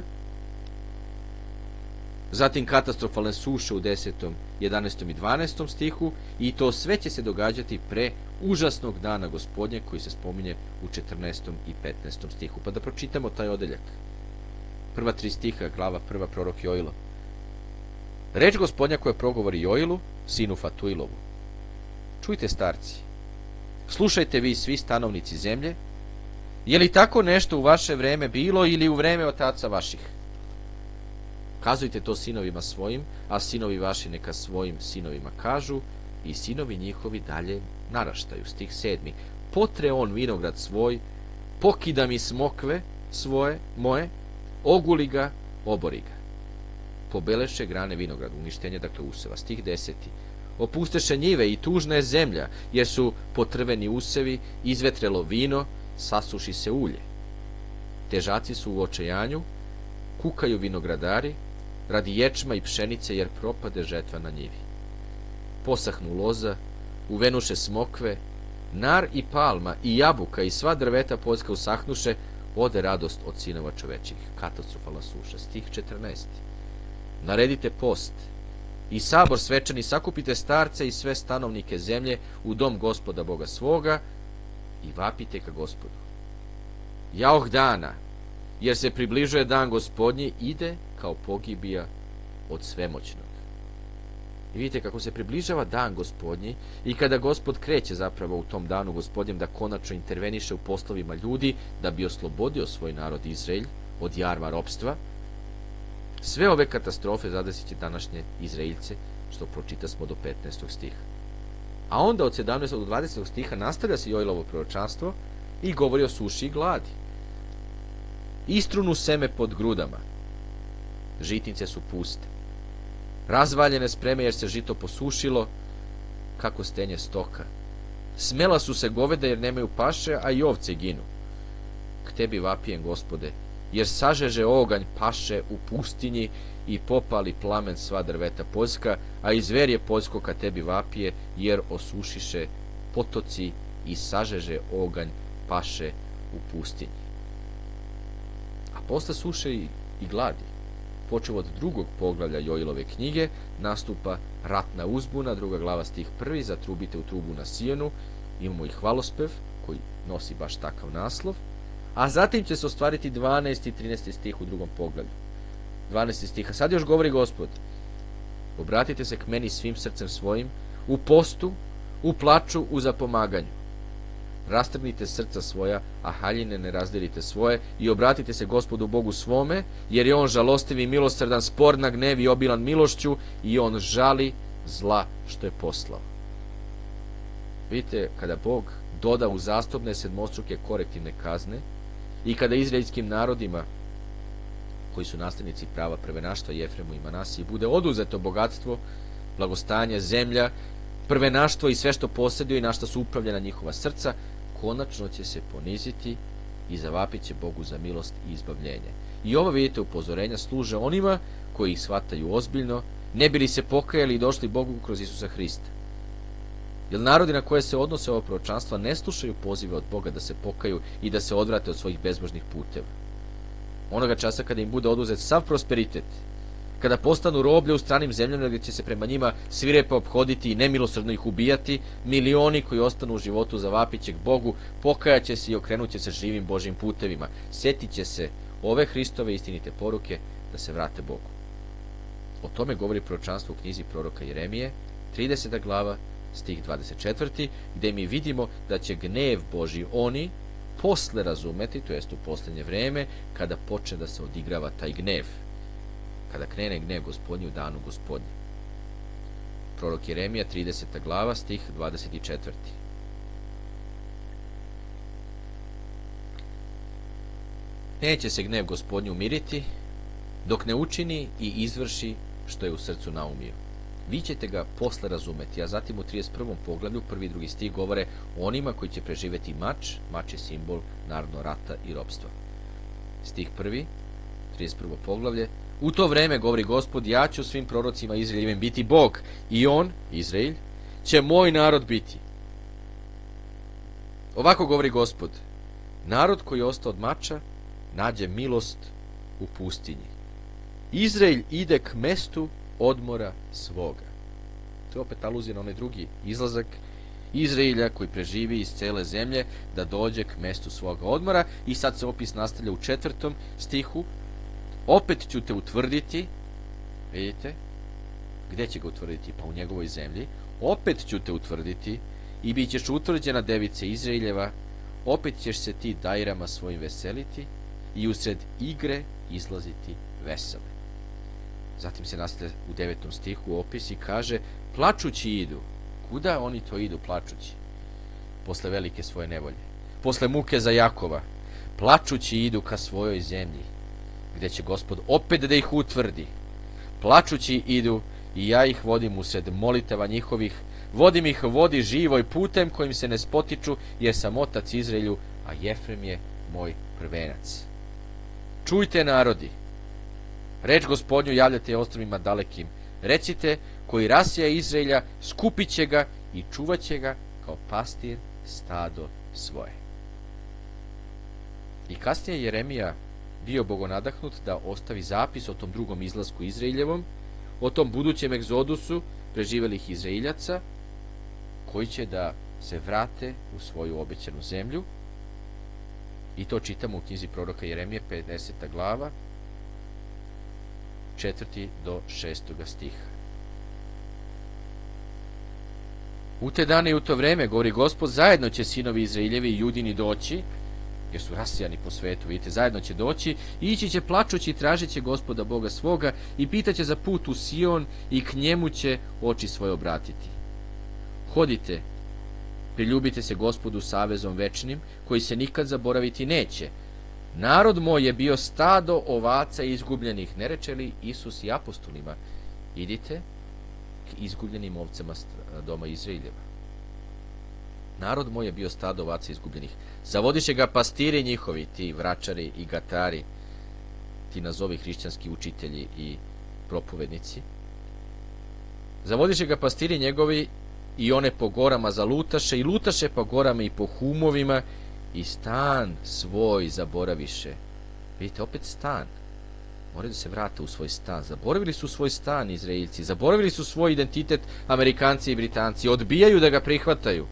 zatim katastrofalne suše u desetom, jedanaestom i dvanaestom stihu, i to sve će se događati pre užasnog dana gospodnje koji se spominje u četrnaestom i petnaestom stihu. Pa da pročitamo taj odeljak. Prva tri stiha, glava prva, prorok Joilo. Reč gospodnja koja progovori Joilu, sinu Fatuilovu. Čujte, starci, slušajte vi svi stanovnici zemlje, je li tako nešto u vaše vreme bilo ili u vreme otaca vaših? Kazujte to sinovima svojim, a sinovi vaši neka svojim sinovima kažu i sinovi njihovi dalje naraštaju. Stih sedmi. Potre on vinograd svoj, pokida mi smokve svoje, moje, oguli ga, obori ga. Pobeleše grane vinograd, uništenje, dakle useva. Stih deseti. Opusteše njive i tužna je zemlja, jer su potrveni usevi, izvetrelo vino, sasuši se ulje. Težaci su u očajanju, kukaju vinogradari, radi ječma i pšenice, jer propade žetva na njivi. Posahnu loza, uvenuše smokve, nar i palma i jabuka i sva drveta poljska usahnuše, ode radost od sinova čovečih. Katastrofalna suša. Stih četrnaesti. Naredite post i sabor svečani, sakupite starce i sve stanovnike zemlje u dom gospoda Boga svoga i vapite ka gospodu. Jaoh dana, jer se približuje dan gospodnji, ide kao pogibija od svemoćnog. I vidite kako se približava dan gospodnji i kada gospod kreće zapravo u tom danu gospodnjem da konačno interveniše u poslovima ljudi da bi oslobodio svoj narod Izrael od jarma ropstva, sve ove katastrofe zadesit će današnje Izraelce, što pročita smo do petnaestog stiha. A onda od sedamnaestog do dvadesetog stiha nastavlja se Joilovo proročanstvo i govori o suši i gladi. Istrunu seme pod grudama, žitnice su puste. Razvaljene spreme jer se žito posušilo, kako stenje stoka. Smela su se goveda jer nemaju paše, a i ovce ginu. K tebi vapijem, gospode, jer sažeže oganj paše u pustinji i popali plamen sva drveta poljska, a i zver je poljsko ka tebi vapije, jer osušiše potoci i sažeže oganj paše u pustinji. A posle suše i, i gladi, počeo od drugog poglavlja Joilove knjige, nastupa ratna uzbuna, druga glava stih prvi, zatrubite u trubu na Sijenu, imamo i hvalospev koji nosi baš takav naslov, a zatim će se ostvariti dvanaesti i trinaesti stih u drugom poglavlju. dvanaesti stih, a sad još govori Gospod, obratite se k meni svim srcem svojim, u postu, u plaču, u zapomaganju. Rastrgnite srca svoja, a haljine ne razdelite svoje i obratite se Gospodu Bogu svome, jer je on žalostiv i milosrdan, spor na gnev i obilan milošću i on žali zla što je poslao. Vidite, kada Bog doda u zastupne sedmostruke korektivne kazne i kada izraelskim narodima, koji su nasljednici prava prvenaštva Jefremu i Manasiji, bude oduzeto bogatstvo, blagostanje, zemlja, prvenaštvo i sve što posjeduju i na što su upravljena njihova srca, konačno će se poniziti i zavapit će Bogu za milost i izbavljenje. I ovo, vidite, upozorenja služe onima koji ih shvataju ozbiljno, ne bi li se pokajali i došli Bogu kroz Isusa Hrista. Jer narodi na koje se odnose ovo proročanstva ne slušaju pozive od Boga da se pokaju i da se odvrate od svojih bezbožnih puteva. Onoga časa kada im bude oduzet sav prosperitet, kada postanu roblje u stranim zemljama gdje će se prema njima svirepo ophoditi i nemilosrdno ih ubijati, milioni koji ostanu u životu zavapit će k Bogu, pokajaće se i okrenut će se živim Božjim putevima. Sjetit će se ove Hristove istinite poruke da se vrate Bogu. O tome govori proročanstvo u knjizi proroka Jeremije, trideseta glava, stih dvadeset četvrti, gdje mi vidimo da će gnev Božji oni posle razumeti, to jest u posljednje vreme, kada počne da se odigrava taj gnev. Kada krene gnev gospodnji u danu gospodnji. Prorok Jeremija, trideseta glava, stih dvadeset četvrti. Neće se gnev gospodnji umiriti, dok ne učini i izvrši što je u srcu naumio. Vi ćete ga posle razumeti, a zatim u trideset prvom poglavlju, prvi i drugi stih govore o onima koji će preživeti mač, mač je simbol narodnog rata i ropstva. Stih prvi, trideset prvo poglavlje, u to vreme, govori Gospod, ja ću svim prorocima Izraeljevim biti Bog, i on, Izrael, će moj narod biti. Ovako govori Gospod, narod koji je ostao od mača, nađe milost u pustinji. Izrael ide k mestu odmora svoga. To je opet aluzija na onaj drugi izlazak. Izraelja koji preživi iz cele zemlje da dođe k mestu svoga odmora. I sad se opis nastavlja u četvrtom stihu. Opet ću te utvrditi, vidite, gdje će ga utvrditi? Pa u njegovoj zemlji. Opet ću te utvrditi i bit ćeš utvrđena device Izraeljeva, opet ćeš se ti dajrama svojim veseliti i usred igre izlaziti vesele. Zatim se nastavlja u devetom stihu opis i kaže, plačući idu. Kuda oni to idu plačući? Posle velike svoje nevolje, posle muke za Jakova, plačući idu ka svojoj zemlji, gdje će Gospod opet da ih utvrdi. Plačući idu i ja ih vodim usred molitava njihovih, vodim ih vodi živoj putem kojim se ne spotiču, jer sam otac Izraelju, a Jefrem je moj prvenac. Čujte narodi, reč Gospodnju javljate ostrovima dalekim, recite, koji rasija Izraelja, skupit će ga i čuvat će ga kao pastir stado svoje. I kasnije Jeremija bio bogonadahnut da ostavi zapis o tom drugom izlasku Izraeljevom, o tom budućem egzodusu preživelih Izraeljaca, koji će da se vrate u svoju obećanu zemlju. I to čitamo u knjizi proroka Jeremije, pedeseta glava, četvrti do šestoga stiha. U te dane i u to vreme, govori Gospod, zajedno će sinovi Izraeljevi i Judini doći, jer su rasijani po svetu, vidite, zajedno će doći, i ići će plačući i tražit će Gospoda Boga svoga i pitaće za put u Sion i k njemu će oči svoje obratiti. Hodite, priljubite se Gospodu savezom večnim, koji se nikad zaboraviti neće. Narod moj je bio stado ovaca izgubljenih, ne reče li Isus i apostolima, idite k izgubljenim ovcama doma Izraeljeva. Narod moj je bio stado ovaca izgubljenih. Zavodiše ga pastiri njihovi, ti vračari i gatari, ti nazovi hrišćanski učitelji i propovednici. Zavodiše ga pastiri njegovi i one po gorama zalutaše i lutaše po gorama i po humovima i stan svoj zaboraviše. Vidite, opet stan. Moraju da se vrate u svoj stan. Zaboravili su svoj stan Izraeljci, zaboravili su svoj identitet Amerikanci i Britanci, odbijaju da ga prihvataju.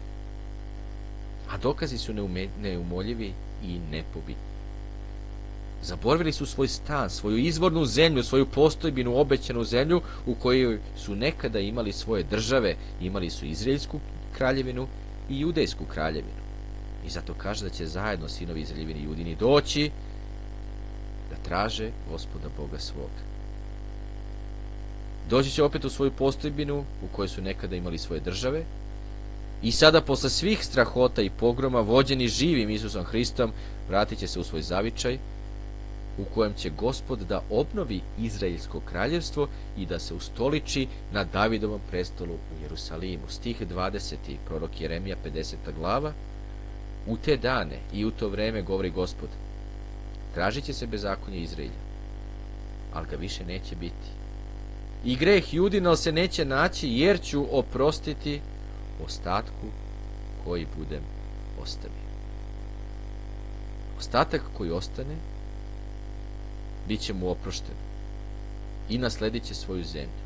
A dokazi su neumoljivi i nepobitni. Zaboravili su svoj stan, svoju izvornu zemlju, svoju postojbinu, obećanu zemlju u kojoj su nekada imali svoje države. Imali su Izraelsku kraljevinu i Judejsku kraljevinu. I zato kaže da će zajedno sinovi Izraeljevini i Judini doći da traže Gospoda Boga svoga. Doći će opet u svoju postojbinu u kojoj su nekada imali svoje države. I sada, posle svih strahota i pogroma, vođeni živim Isusom Hristom, vratit će se u svoj zavičaj, u kojem će Gospod da obnovi Izraelsko kraljevstvo i da se ustoliči na Davidovom prestolu u Jerusalimu. Stih dvadeseti, prorok Jeremija, pedeseta glava. U te dane i u to vreme, govori Gospod, tražit će se bezakonje Izraelja, ali ga više neće biti. I greh Judinal se neće naći, jer ću oprostiti ostatku koji budem ostavio. Ostatak koji ostane bit će mu oprošten i nasledit će svoju zemlju.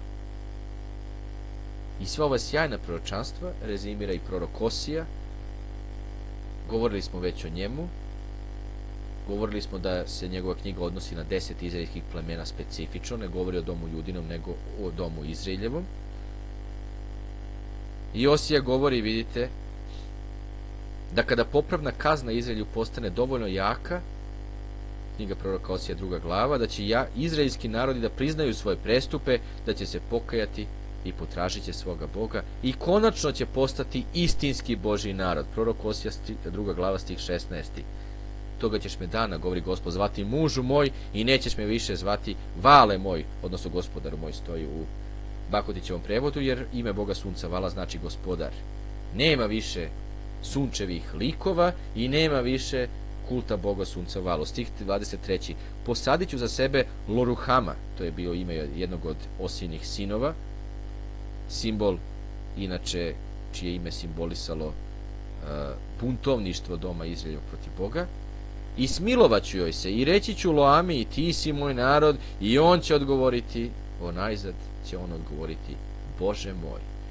I sva ova sjajna proročanstva rezimira i prorok Osija. Govorili smo već o njemu. Govorili smo da se njegova knjiga odnosi na deset izraelskih plemena specifično, ne govori o domu Judinom, nego o domu Izraeljevom. I Osija govori, vidite, da kada popravna kazna Izraelju postane dovoljno jaka, knjiga proroka Osija, druga glava, da će ja, izraelski narodi da priznaju svoje prestupe, da će se pokajati i potražit će svoga Boga i konačno će postati istinski Božji narod. Prorok Osija, druga glava, stih šesnaesti. Toga ćeš me dana, govori Gospod, zvati mužu moj i nećeš me više zvati vale moj, odnosno gospodaru moj, stoji u Bakutićevom prevodu, jer ime Boga sunca vala znači gospodar. Nema više sunčevih likova i nema više kulta Boga sunca valo. Stih dvadeset treći. Posadit ću za sebe Loruhama, to je bio ime jednog od Osijinih sinova, simbol, inače, čije ime simbolisalo uh, buntovništvo doma Izraeljevog protiv Boga. I smilovaću joj se i reći ću Loami, ti si moj narod, i on će odgovoriti, o najzad će on odgovoriti, Bože moj.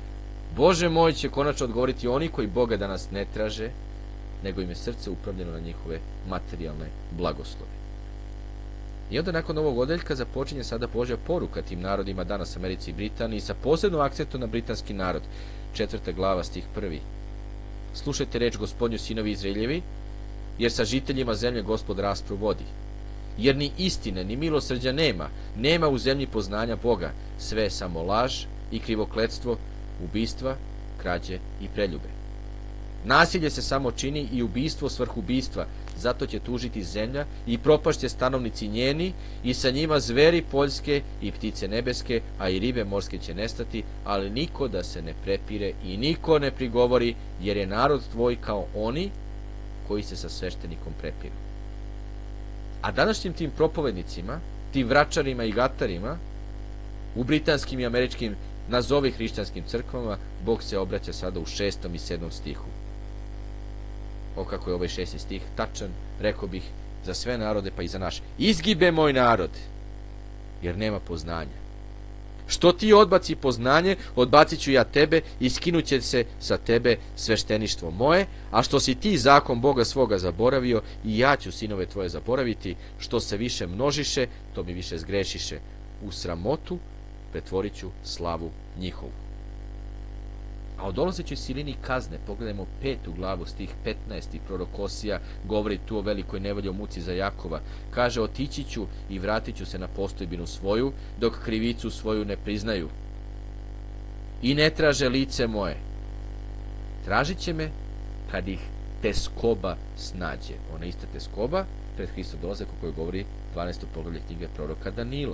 Bože moj, će konačno odgovoriti oni koji Boga danas ne traže, nego im je srce upravljeno na njihove materijalne blagoslove. I onda nakon ovog odeljka započinje sada Božja poruka tim narodima danas Americi i Britaniji sa posebnom akcentom na britanski narod. Četvrta glava, stih prvi. Slušajte reč Gospodnju, sinovi Izraeljevi, jer sa žiteljima zemlje Gospod raspravu vodi. Jer ni istine, ni milosrđa nema, nema u zemlji poznanja Boga, sve je samo laž i krivokletstvo, ubistva, krađe i preljube. Nasilje se samo čini i ubistvo svrh ubistva, zato će tužiti zemlja i propašće stanovnici njeni i sa njima zveri poljske i ptice nebeske, a i ribe morske će nestati, ali niko da se ne prepire i niko ne prigovori, jer je narod tvoj kao oni koji se sa sveštenikom prepiru. A današnjim tim propovednicima, tim vračarima i gatarima, u britanskim i američkim nazovi hrišćanskim crkvama, Bog se obraća sada u šestom i sedmom stihu. O kako je ovaj šesti stih tačan, rekao bih, za sve narode pa i za naš. Izgibe moj narod, jer nema poznanja. Što ti odbaci poznanje, odbacit ću ja tebe i skinut će se sa tebe svešteništvo moje, a što si ti zakon Boga svoga zaboravio, i ja ću sinove tvoje zaboraviti, što se više množiše, to mi više zgrešiše. U sramotu pretvorit ću slavu njihovu. A o dolazećoj silini kazne, pogledajmo petu glavu, stih petnaesti, prorok Osija govori tu o velikoj nevolji, o muci za Jakova. Kaže, otići ću i vratit ću se na postojbinu svoju, dok krivicu svoju ne priznaju. I ne traže lice moje. Tražit će me kad ih teskoba snađe. Ona ista teskoba pred Hristov dolazak o kojoj govori dvanaesto poglavlje knjige proroka Danila.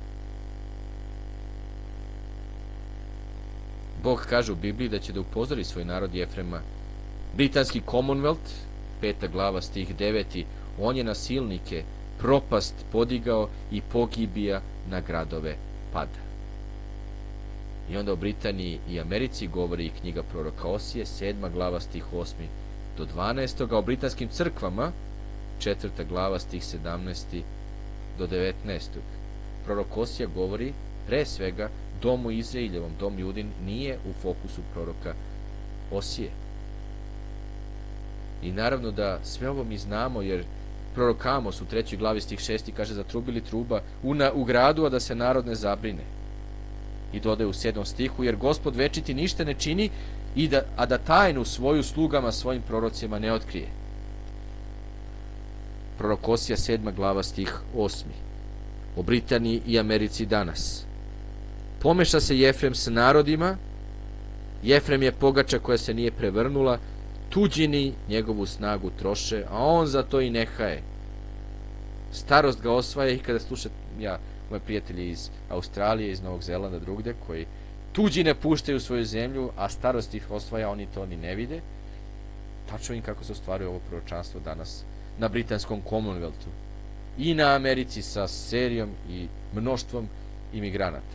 Bog kaže u Bibliji da će da upozori svoj narod Jefrema. Britanski Commonwealth, peta glava, stih deveti, on je na silnike propast podigao i pogibija na gradove pada. I onda o Britaniji i Americi govori i knjiga proroka Osije, sedma glava, stih osmi do dvanaestog, a o britanskim crkvama, četvrta glava, stih sedamnaesti do devetnaestog. Prorok Osija govori, pre svega, domu Izraeljevom, dom Judin, nije u fokusu proroka Osije. I naravno da sve ovo mi znamo, jer prorok Amos u trećoj glavi stih šesti kaže, zatrubili truba u, na, u gradu, a da se narod ne zabrine. I dodaje u sedmom stihu, jer Gospod večiti ništa ne čini, i da, a da tajnu svoju slugama, svojim prorocima ne otkrije. Prorok Osija, sedma glava, stih osmi. O Britaniji i Americi danas. Pomeša se Jefrem s narodima, Jefrem je pogača koja se nije prevrnula, tuđini njegovu snagu troše, a on za to i nehaje. Starost ga osvaja, i kada slušam ja, moje prijatelji iz Australije, iz Novog Zelanda, drugde, koji tuđine puštaju svoju zemlju, a starost ih osvaja, oni to ni ne vide. Tačno im kako se ostvaruje ovo proročanstvo danas na britanskom Commonwealthu i na Americi sa serijom i mnoštvom imigranata.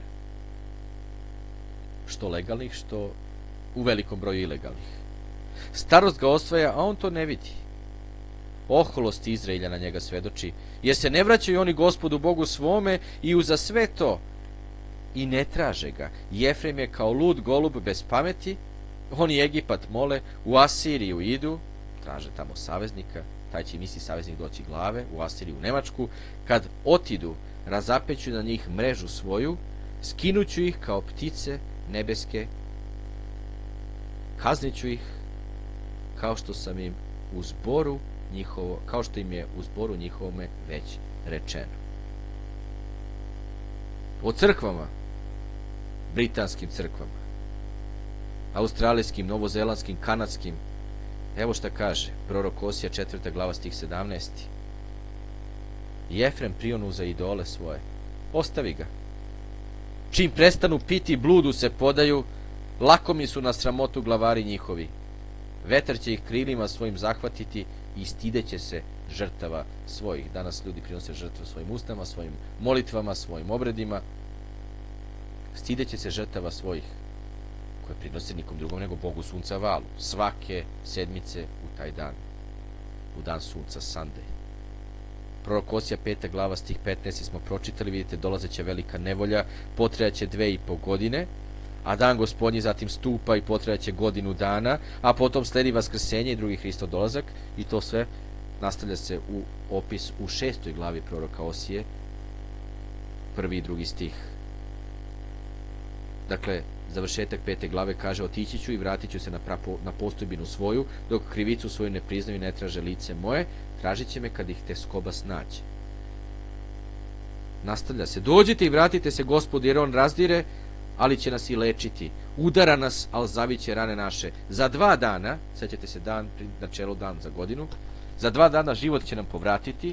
Što legalnih, što u velikom broju ilegalnih. Starost ga osvaja, a on to ne vidi. Oholost Izraelja na njega svedoči, jer se ne vraćaju oni Gospodu Bogu svome i uza sve to i ne traže ga. Jefrem je kao lud golub bez pameti, oni Egipat mole, u Asiriju idu, traže tamo saveznika, taj će misli saveznik doći glave, u Asiriju, u Nemačku, kad otidu, razapeću na njih mrežu svoju, skinuću ih kao ptice nebeske, kazniću ih kao što sam im u zboru njihovo, kao što im je u zboru njihovome već rečeno. O crkvama, britanskim crkvama, australijskim, novozelandskim, kanadskim, evo šta kaže prorok Osija, četvrta glava, stih sedamnaesti. Jefrem prionu za idole svoje, ostavi ga. Čim prestanu piti, bludu se podaju, lakomi su na sramotu glavari njihovi. Vetar će ih krilima svojim zahvatiti i stideće se žrtava svojih. Danas ljudi prinose žrtvu svojim ustama, svojim molitvama, svojim obredima. Stideće se žrtava svojih, koje prinose nikom drugom nego Bogu sunca Valu, svake sedmice u taj dan, u dan sunca, Sunday. Prorok Osija, peta glava, stih petnaesti smo pročitali, vidite, dolazeće velika nevolja, potrajaće dve i po godine, A dan gospodnji zatim stupa i potrajaće godinu dana, a potom sledi vaskrsenje i drugi Hristov dolazak, i to sve nastavlja se u opis u šestoj glavi proroka Osije, prvi i drugi stih. Dakle, završetak pete glave kaže: otići ću i vratit ću se na, prapo, na postojbinu svoju, dok krivicu svoju ne priznaju i ne traže lice moje, tražit će me kad ih te skoba snađe. Nastavlja se: dođite i vratite se Gospodu, jer on razdire, ali će nas i lečiti. Udara nas, ali zaviće rane naše. Za dva dana, sećate se dan, na čelu dan za godinu, za dva dana život će nam povratiti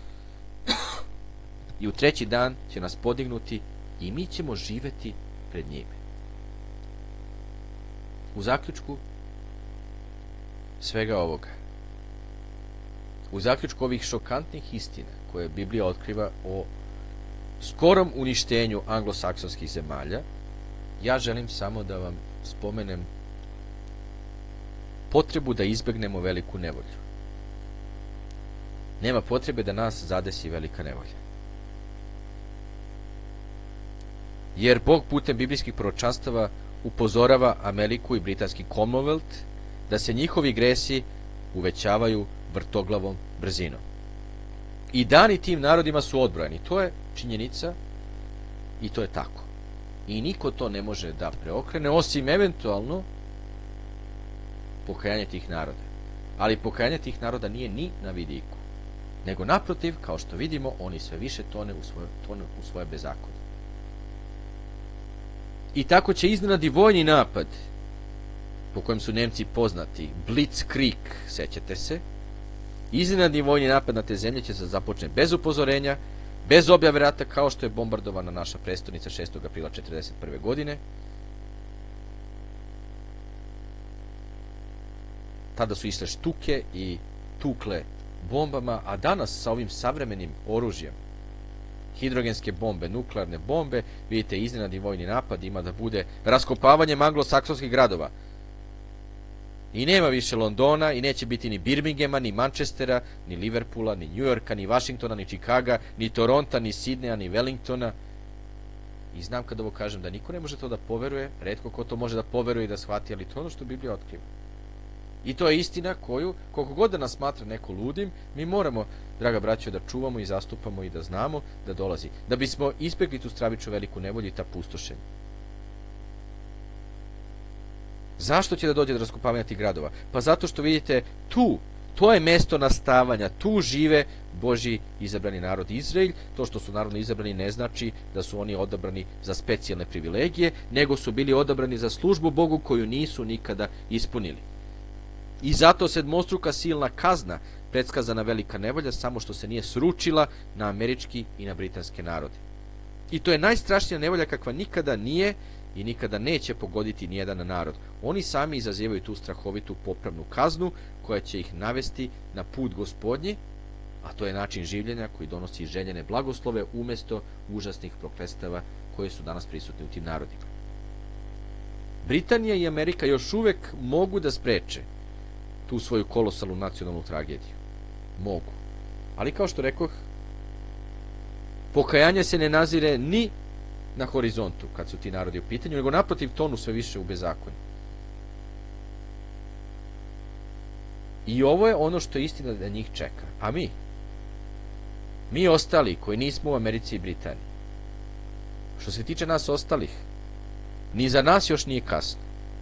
i u treći dan će nas podignuti i mi ćemo živeti pred njime. U zaključku svega ovoga, u zaključku ovih šokantnih istina koje Biblija otkriva o skorom uništenju anglosaksonskih zemalja, ja želim samo da vam spomenem potrebu da izbegnemo veliku nevolju. Nema potrebe da nas zadesi velika nevolja. Jer Bog putem biblijskih proročanstava upozorava Ameriku i britanski Commonwealth da se njihovi gresi uvećavaju vrtoglavom brzinom. I dani tim narodima su odbrojani. To je činjenica i to je tako. I niko to ne može da preokrene, osim eventualno pokajanje tih naroda. Ali pokajanje tih naroda nije ni na vidiku. Nego naprotiv, kao što vidimo, oni sve više tone u svoje, tone u svoje bezakonje. I tako će iznenadi vojni napad, po kojem su Nemci poznati, Blitzkrieg, sećate se, iznenadni vojni napad na te zemlje će se započne bez upozorenja, bez objave rata, kao što je bombardovana naša prestolnica šestog aprila četrdeset prve. godine. Tada su išle štuke i tukle bombama, a danas sa ovim savremenim oružjem, hidrogenske bombe, nuklearne bombe, vidite, iznenadni vojni napad ima da bude raskopavanjem anglosaksonskih gradova. I nema više Londona, i neće biti ni Birminghama, ni Manchestera, ni Liverpoola, ni Njujorka, ni Washingtona, ni Chicaga, ni Toronta, ni Sidneja, ni Wellingtona. I znam kad ovo kažem da niko ne može to da poveruje, retko ko to može da poveruje i da shvati, ali to je ono što Biblija otkriva. I to je istina koju, koliko god da nas smatra neko ludim, mi moramo, draga braćo, da čuvamo i zastupamo i da znamo da dolazi. Da bismo izbjegli tu stravičnu veliku nevolju i ta pustošenja. Zašto će da dođe do raskopavanja tih gradova? Pa zato što vidite, tu, to je mesto nastavanja, tu žive Božji izabrani narod Izrael. To što su narodno izabrani ne znači da su oni odabrani za specijalne privilegije, nego su bili odabrani za službu Bogu koju nisu nikada ispunili. I zato sedmostruka silna kazna, predskazana velika nevolja, samo što se nije sručila na američki i na britanske narode. I to je najstrašnija nevolja kakva nikada nije i nikada neće pogoditi nijedan narod. Oni sami izazivaju tu strahovitu popravnu kaznu koja će ih navesti na put Gospodnji, a to je način življenja koji donosi željene blagoslove umjesto užasnih prokletstava koje su danas prisutni u tim narodima. Britanija i Amerika još uvek mogu da spreče tu svoju kolosalnu nacionalnu tragediju. Mogu. Ali kao što rekoh, pokajanje se ne nazire ni na horizontu kad su ti narodi u pitanju, nego naprotiv tonu sve više u bezakonju. I ovo je ono što je istina da njih čeka. A mi? Mi ostali koji nismo u Americi i Britaniji. Što se tiče nas ostalih, ni za nas još nije kasno.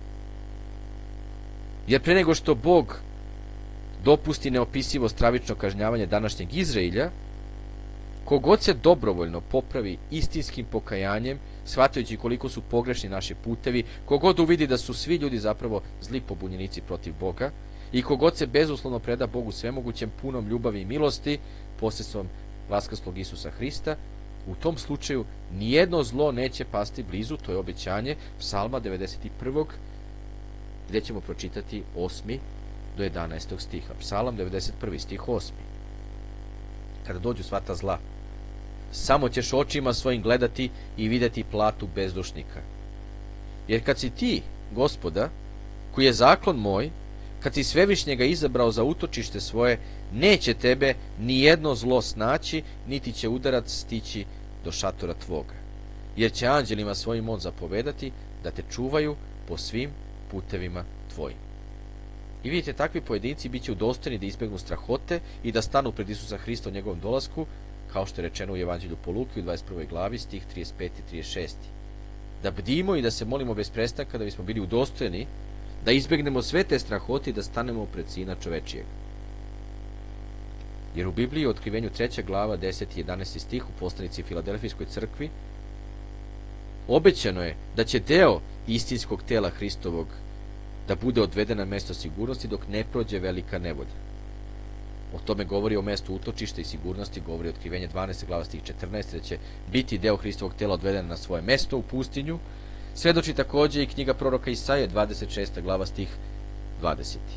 Jer pre nego što Bog dopusti neopisivo stravično kažnjavanje današnjeg Izraelja, kogod se dobrovoljno popravi istinskim pokajanjem, shvatajući koliko su pogrešni naši putevi, kogod uvidi da su svi ljudi zapravo zli pobunjenici protiv Boga, i kogod se bezuslovno preda Bogu svemogućem punom ljubavi i milosti, posredstvom vaskrslog Isusa Hrista, u tom slučaju nijedno zlo neće pasti blizu, to je obećanje Psalma devedeset prvog. gdje ćemo pročitati osmi do jedanaestog stiha. Psalam devedeset prvi stih osmi. Kada dođu sva ta zla, samo ćeš očima svojim gledati i vidjeti platu bezdušnika. Jer kad si ti, Gospoda, koji je zaklon moj, kad si Svevišnjega izabrao za utočište svoje, neće tebe ni jedno zlo snaći, niti će udarac stići do šatora tvoga. jer će anđelima svojim on zapovedati da te čuvaju po svim putevima tvojim. I vidite, takvi pojedinci bit će udostojni da izbjegnu strahote i da stanu pred Isusa Hrista u njegovom dolasku, kao što je rečeno u Evanđelju po Luki u dvadeset prvoj glavi, stih trideset peti i trideset šesti. Da bdimo i da se molimo bez prestanka da bismo bili udostojeni, da izbjegnemo sve te strahote i da stanemo pred Sina čovečijeg. Jer u Bibliji u Otkrivenju treća glava, deseti i jedanaesti stih u poslanici Filadelfijskoj crkvi obećano je da će deo istinskog tela Hristovog da bude odveden na mesto sigurnosti dok ne prođe velika nevolja. O tome govori o mestu utočišta i sigurnosti, govori Otkrivenje dvanaesta glava stih četrnaesti, da će biti deo Hristovog tela odveden na svoje mesto u pustinju. Svedoči također i knjiga proroka Isaije, dvadeset šesta glava stih dvadeseti.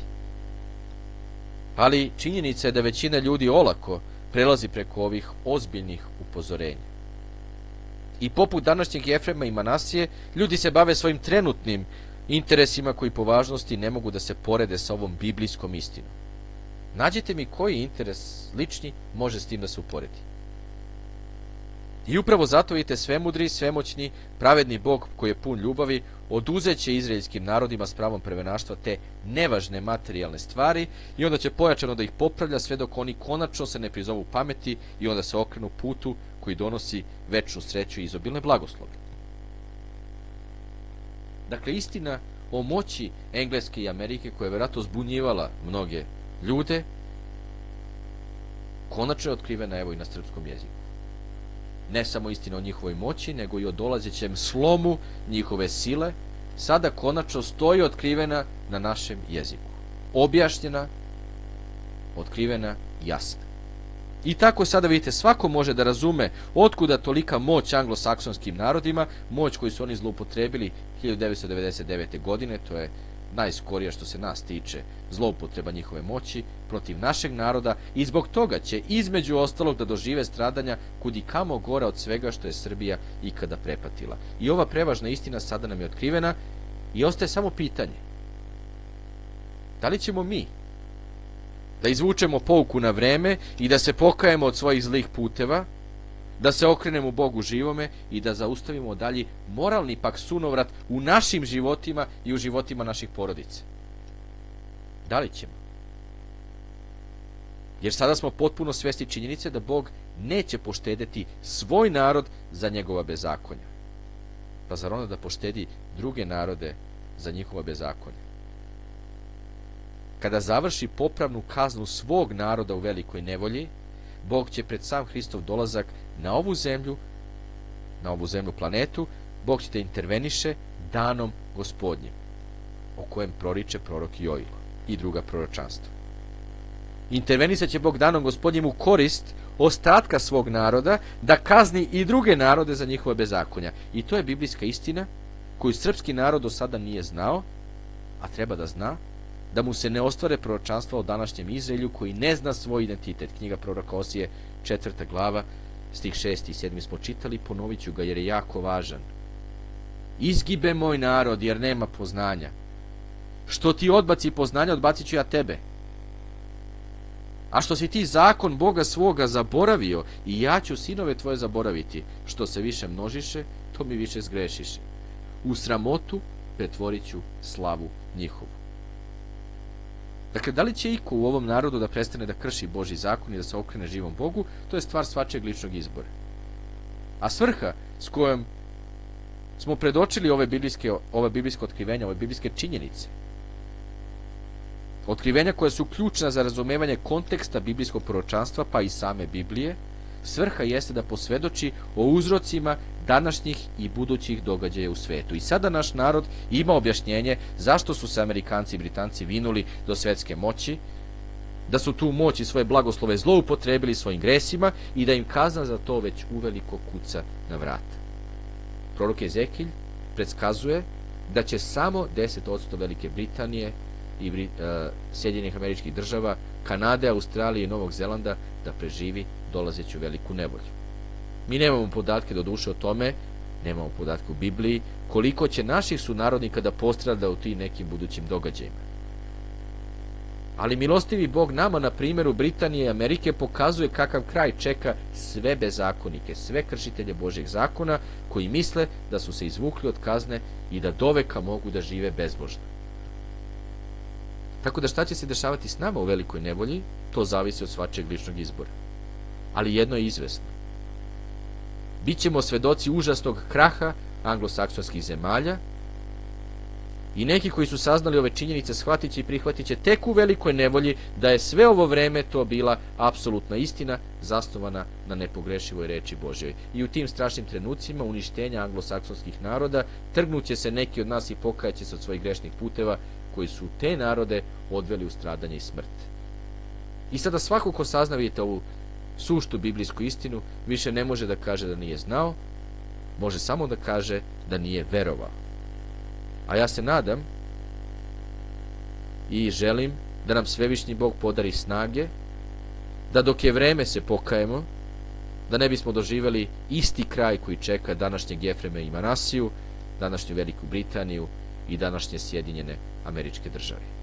Ali činjenica je da većina ljudi olako prelazi preko ovih ozbiljnih upozorenja. I poput današnjeg Jefrema i Manasije, ljudi se bave svojim trenutnim interesima koji po važnosti ne mogu da se porede sa ovom biblijskom istinom. Nađite mi koji interes lični može s tim da se uporedi. I upravo zato vidite, svemudri, svemoćni, pravedni Bog koji je pun ljubavi oduzet će izraelskim narodima s pravom prvenaštva te nevažne materijalne stvari i onda će pojačano da ih popravlja sve dok oni konačno se ne prizovu pameti i onda se okrenu putu koji donosi večnu sreću i izobilne blagoslove. Dakle, istina o moći Engleske i Amerike, koja je vjerojatno zbunjivala mnoge ljude, konačno je otkrivena evo i na srpskom jeziku. Ne samo istina o njihovoj moći, nego i o dolazećem slomu njihove sile, sada konačno stoji otkrivena na našem jeziku. Objašnjena, otkrivena, jasna. I tako sada vidite, svako može da razume otkuda tolika moć anglosaksonskim narodima, moć koju su oni zloupotrebili hiljadu devetsto devedeset devete. godine, to je najskorije što se nas tiče zloupotreba njihove moći protiv našeg naroda, i zbog toga će između ostalog da dožive stradanja kudikamo gora od svega što je Srbija ikada prepatila. I ova prevažna istina sada nam je otkrivena i ostaje samo pitanje: da li ćemo mi da izvučemo pouku na vreme i da se pokajemo od svojih zlih puteva, da se okrenemo Bogu živome i da zaustavimo dalji moralni pak sunovrat u našim životima i u životima naših porodica? Da li ćemo? Jer sada smo potpuno svesni činjenice da Bog neće poštedeti svoj narod za njegova bezakonja. Pa zar onda da poštedi druge narode za njihova bezakonja? Kada završi popravnu kaznu svog naroda u velikoj nevolji, Bog će pred sam Hristov dolazak na ovu zemlju, na ovu zemlju planetu, Bog će da interveniše danom Gospodnjim, o kojem proriče prorok Joil i druga proročanstva. Intervenisat će Bog danom Gospodnjim u korist ostatka svog naroda, da kazni i druge narode za njihove bezakonja. I to je biblijska istina koju srpski narod do sada nije znao, a treba da zna, da mu se ne ostvare proročanstva o današnjem Izraelju koji ne zna svoj identitet. Knjiga proroka Osije, četvrta glava, stih šesti i sedmi smo čitali, ponovit ću ga jer je jako važan. Izgibe moj narod jer nema poznanja. Što ti odbaci poznanja, odbacit ću ja tebe. A što si ti zakon Boga svoga zaboravio, i ja ću sinove tvoje zaboraviti. Što se više množiše, to mi više zgrešiše. U sramotu pretvorit ću slavu njihovu. Dakle, da li će iko u ovom narodu da prestane da krši Božji zakon i da se okrene živom Bogu, to je stvar svačijeg ličnog izbora. A svrha s kojom smo predočili ove biblijske, ove biblijske otkrivenja, ove biblijske činjenice, otkrivenja koja su ključna za razumevanje konteksta biblijskog proročanstva, pa i same Biblije, svrha jeste da posvedoči o uzrocima današnjih i budućih događaja u svetu. I sada naš narod ima objašnjenje zašto su se Amerikanci i Britanci vinuli do svetske moći, da su tu moć i svoje blagoslove zloupotrebili svojim gresima i da im kazna za to već uveliko kuca na vrata. Prorok Ezekilj predskazuje da će samo deset posto Velike Britanije i uh, Sjedinjenih Američkih Država, Kanade, Australije i Novog Zelanda da preživi dolazeću veliku nevolju. Mi nemamo podatke do duše o tome, nemamo podatke u Bibliji, koliko će naših sunarodnika da postrada u tim nekim budućim događajima. Ali milostivi Bog nama na primjeru Britanije i Amerike pokazuje kakav kraj čeka sve bezakonike, sve kršitelje Božjeg zakona koji misle da su se izvukli od kazne i da doveka mogu da žive bezbožno. Tako da šta će se dešavati s nama u velikoj nevolji, to zavisi od svačeg ličnog izbora. Ali jedno je izvesno. Bićemo svedoci užasnog kraha anglosaksonskih zemalja i neki koji su saznali ove činjenice shvatit će i prihvatit će tek u velikoj nevolji da je sve ovo vreme to bila apsolutna istina zasnovana na nepogrešivoj reči Božjoj. I u tim strašnim trenucima uništenja anglosaksonskih naroda trgnuće se neki od nas i pokajaće se od svojih grešnih puteva koji su te narode odveli u stradanje i smrt. I sada svako ko sazna, vidite, ovu suštu biblijsku istinu, više ne može da kaže da nije znao, može samo da kaže da nije verovao. A ja se nadam i želim da nam Svevišnji Bog podari snage, da dok je vreme se pokajemo, da ne bismo doživjeli isti kraj koji čeka današnjeg Jefrema i Manasiju, današnju Veliku Britaniju i današnje Sjedinjene Američke Države.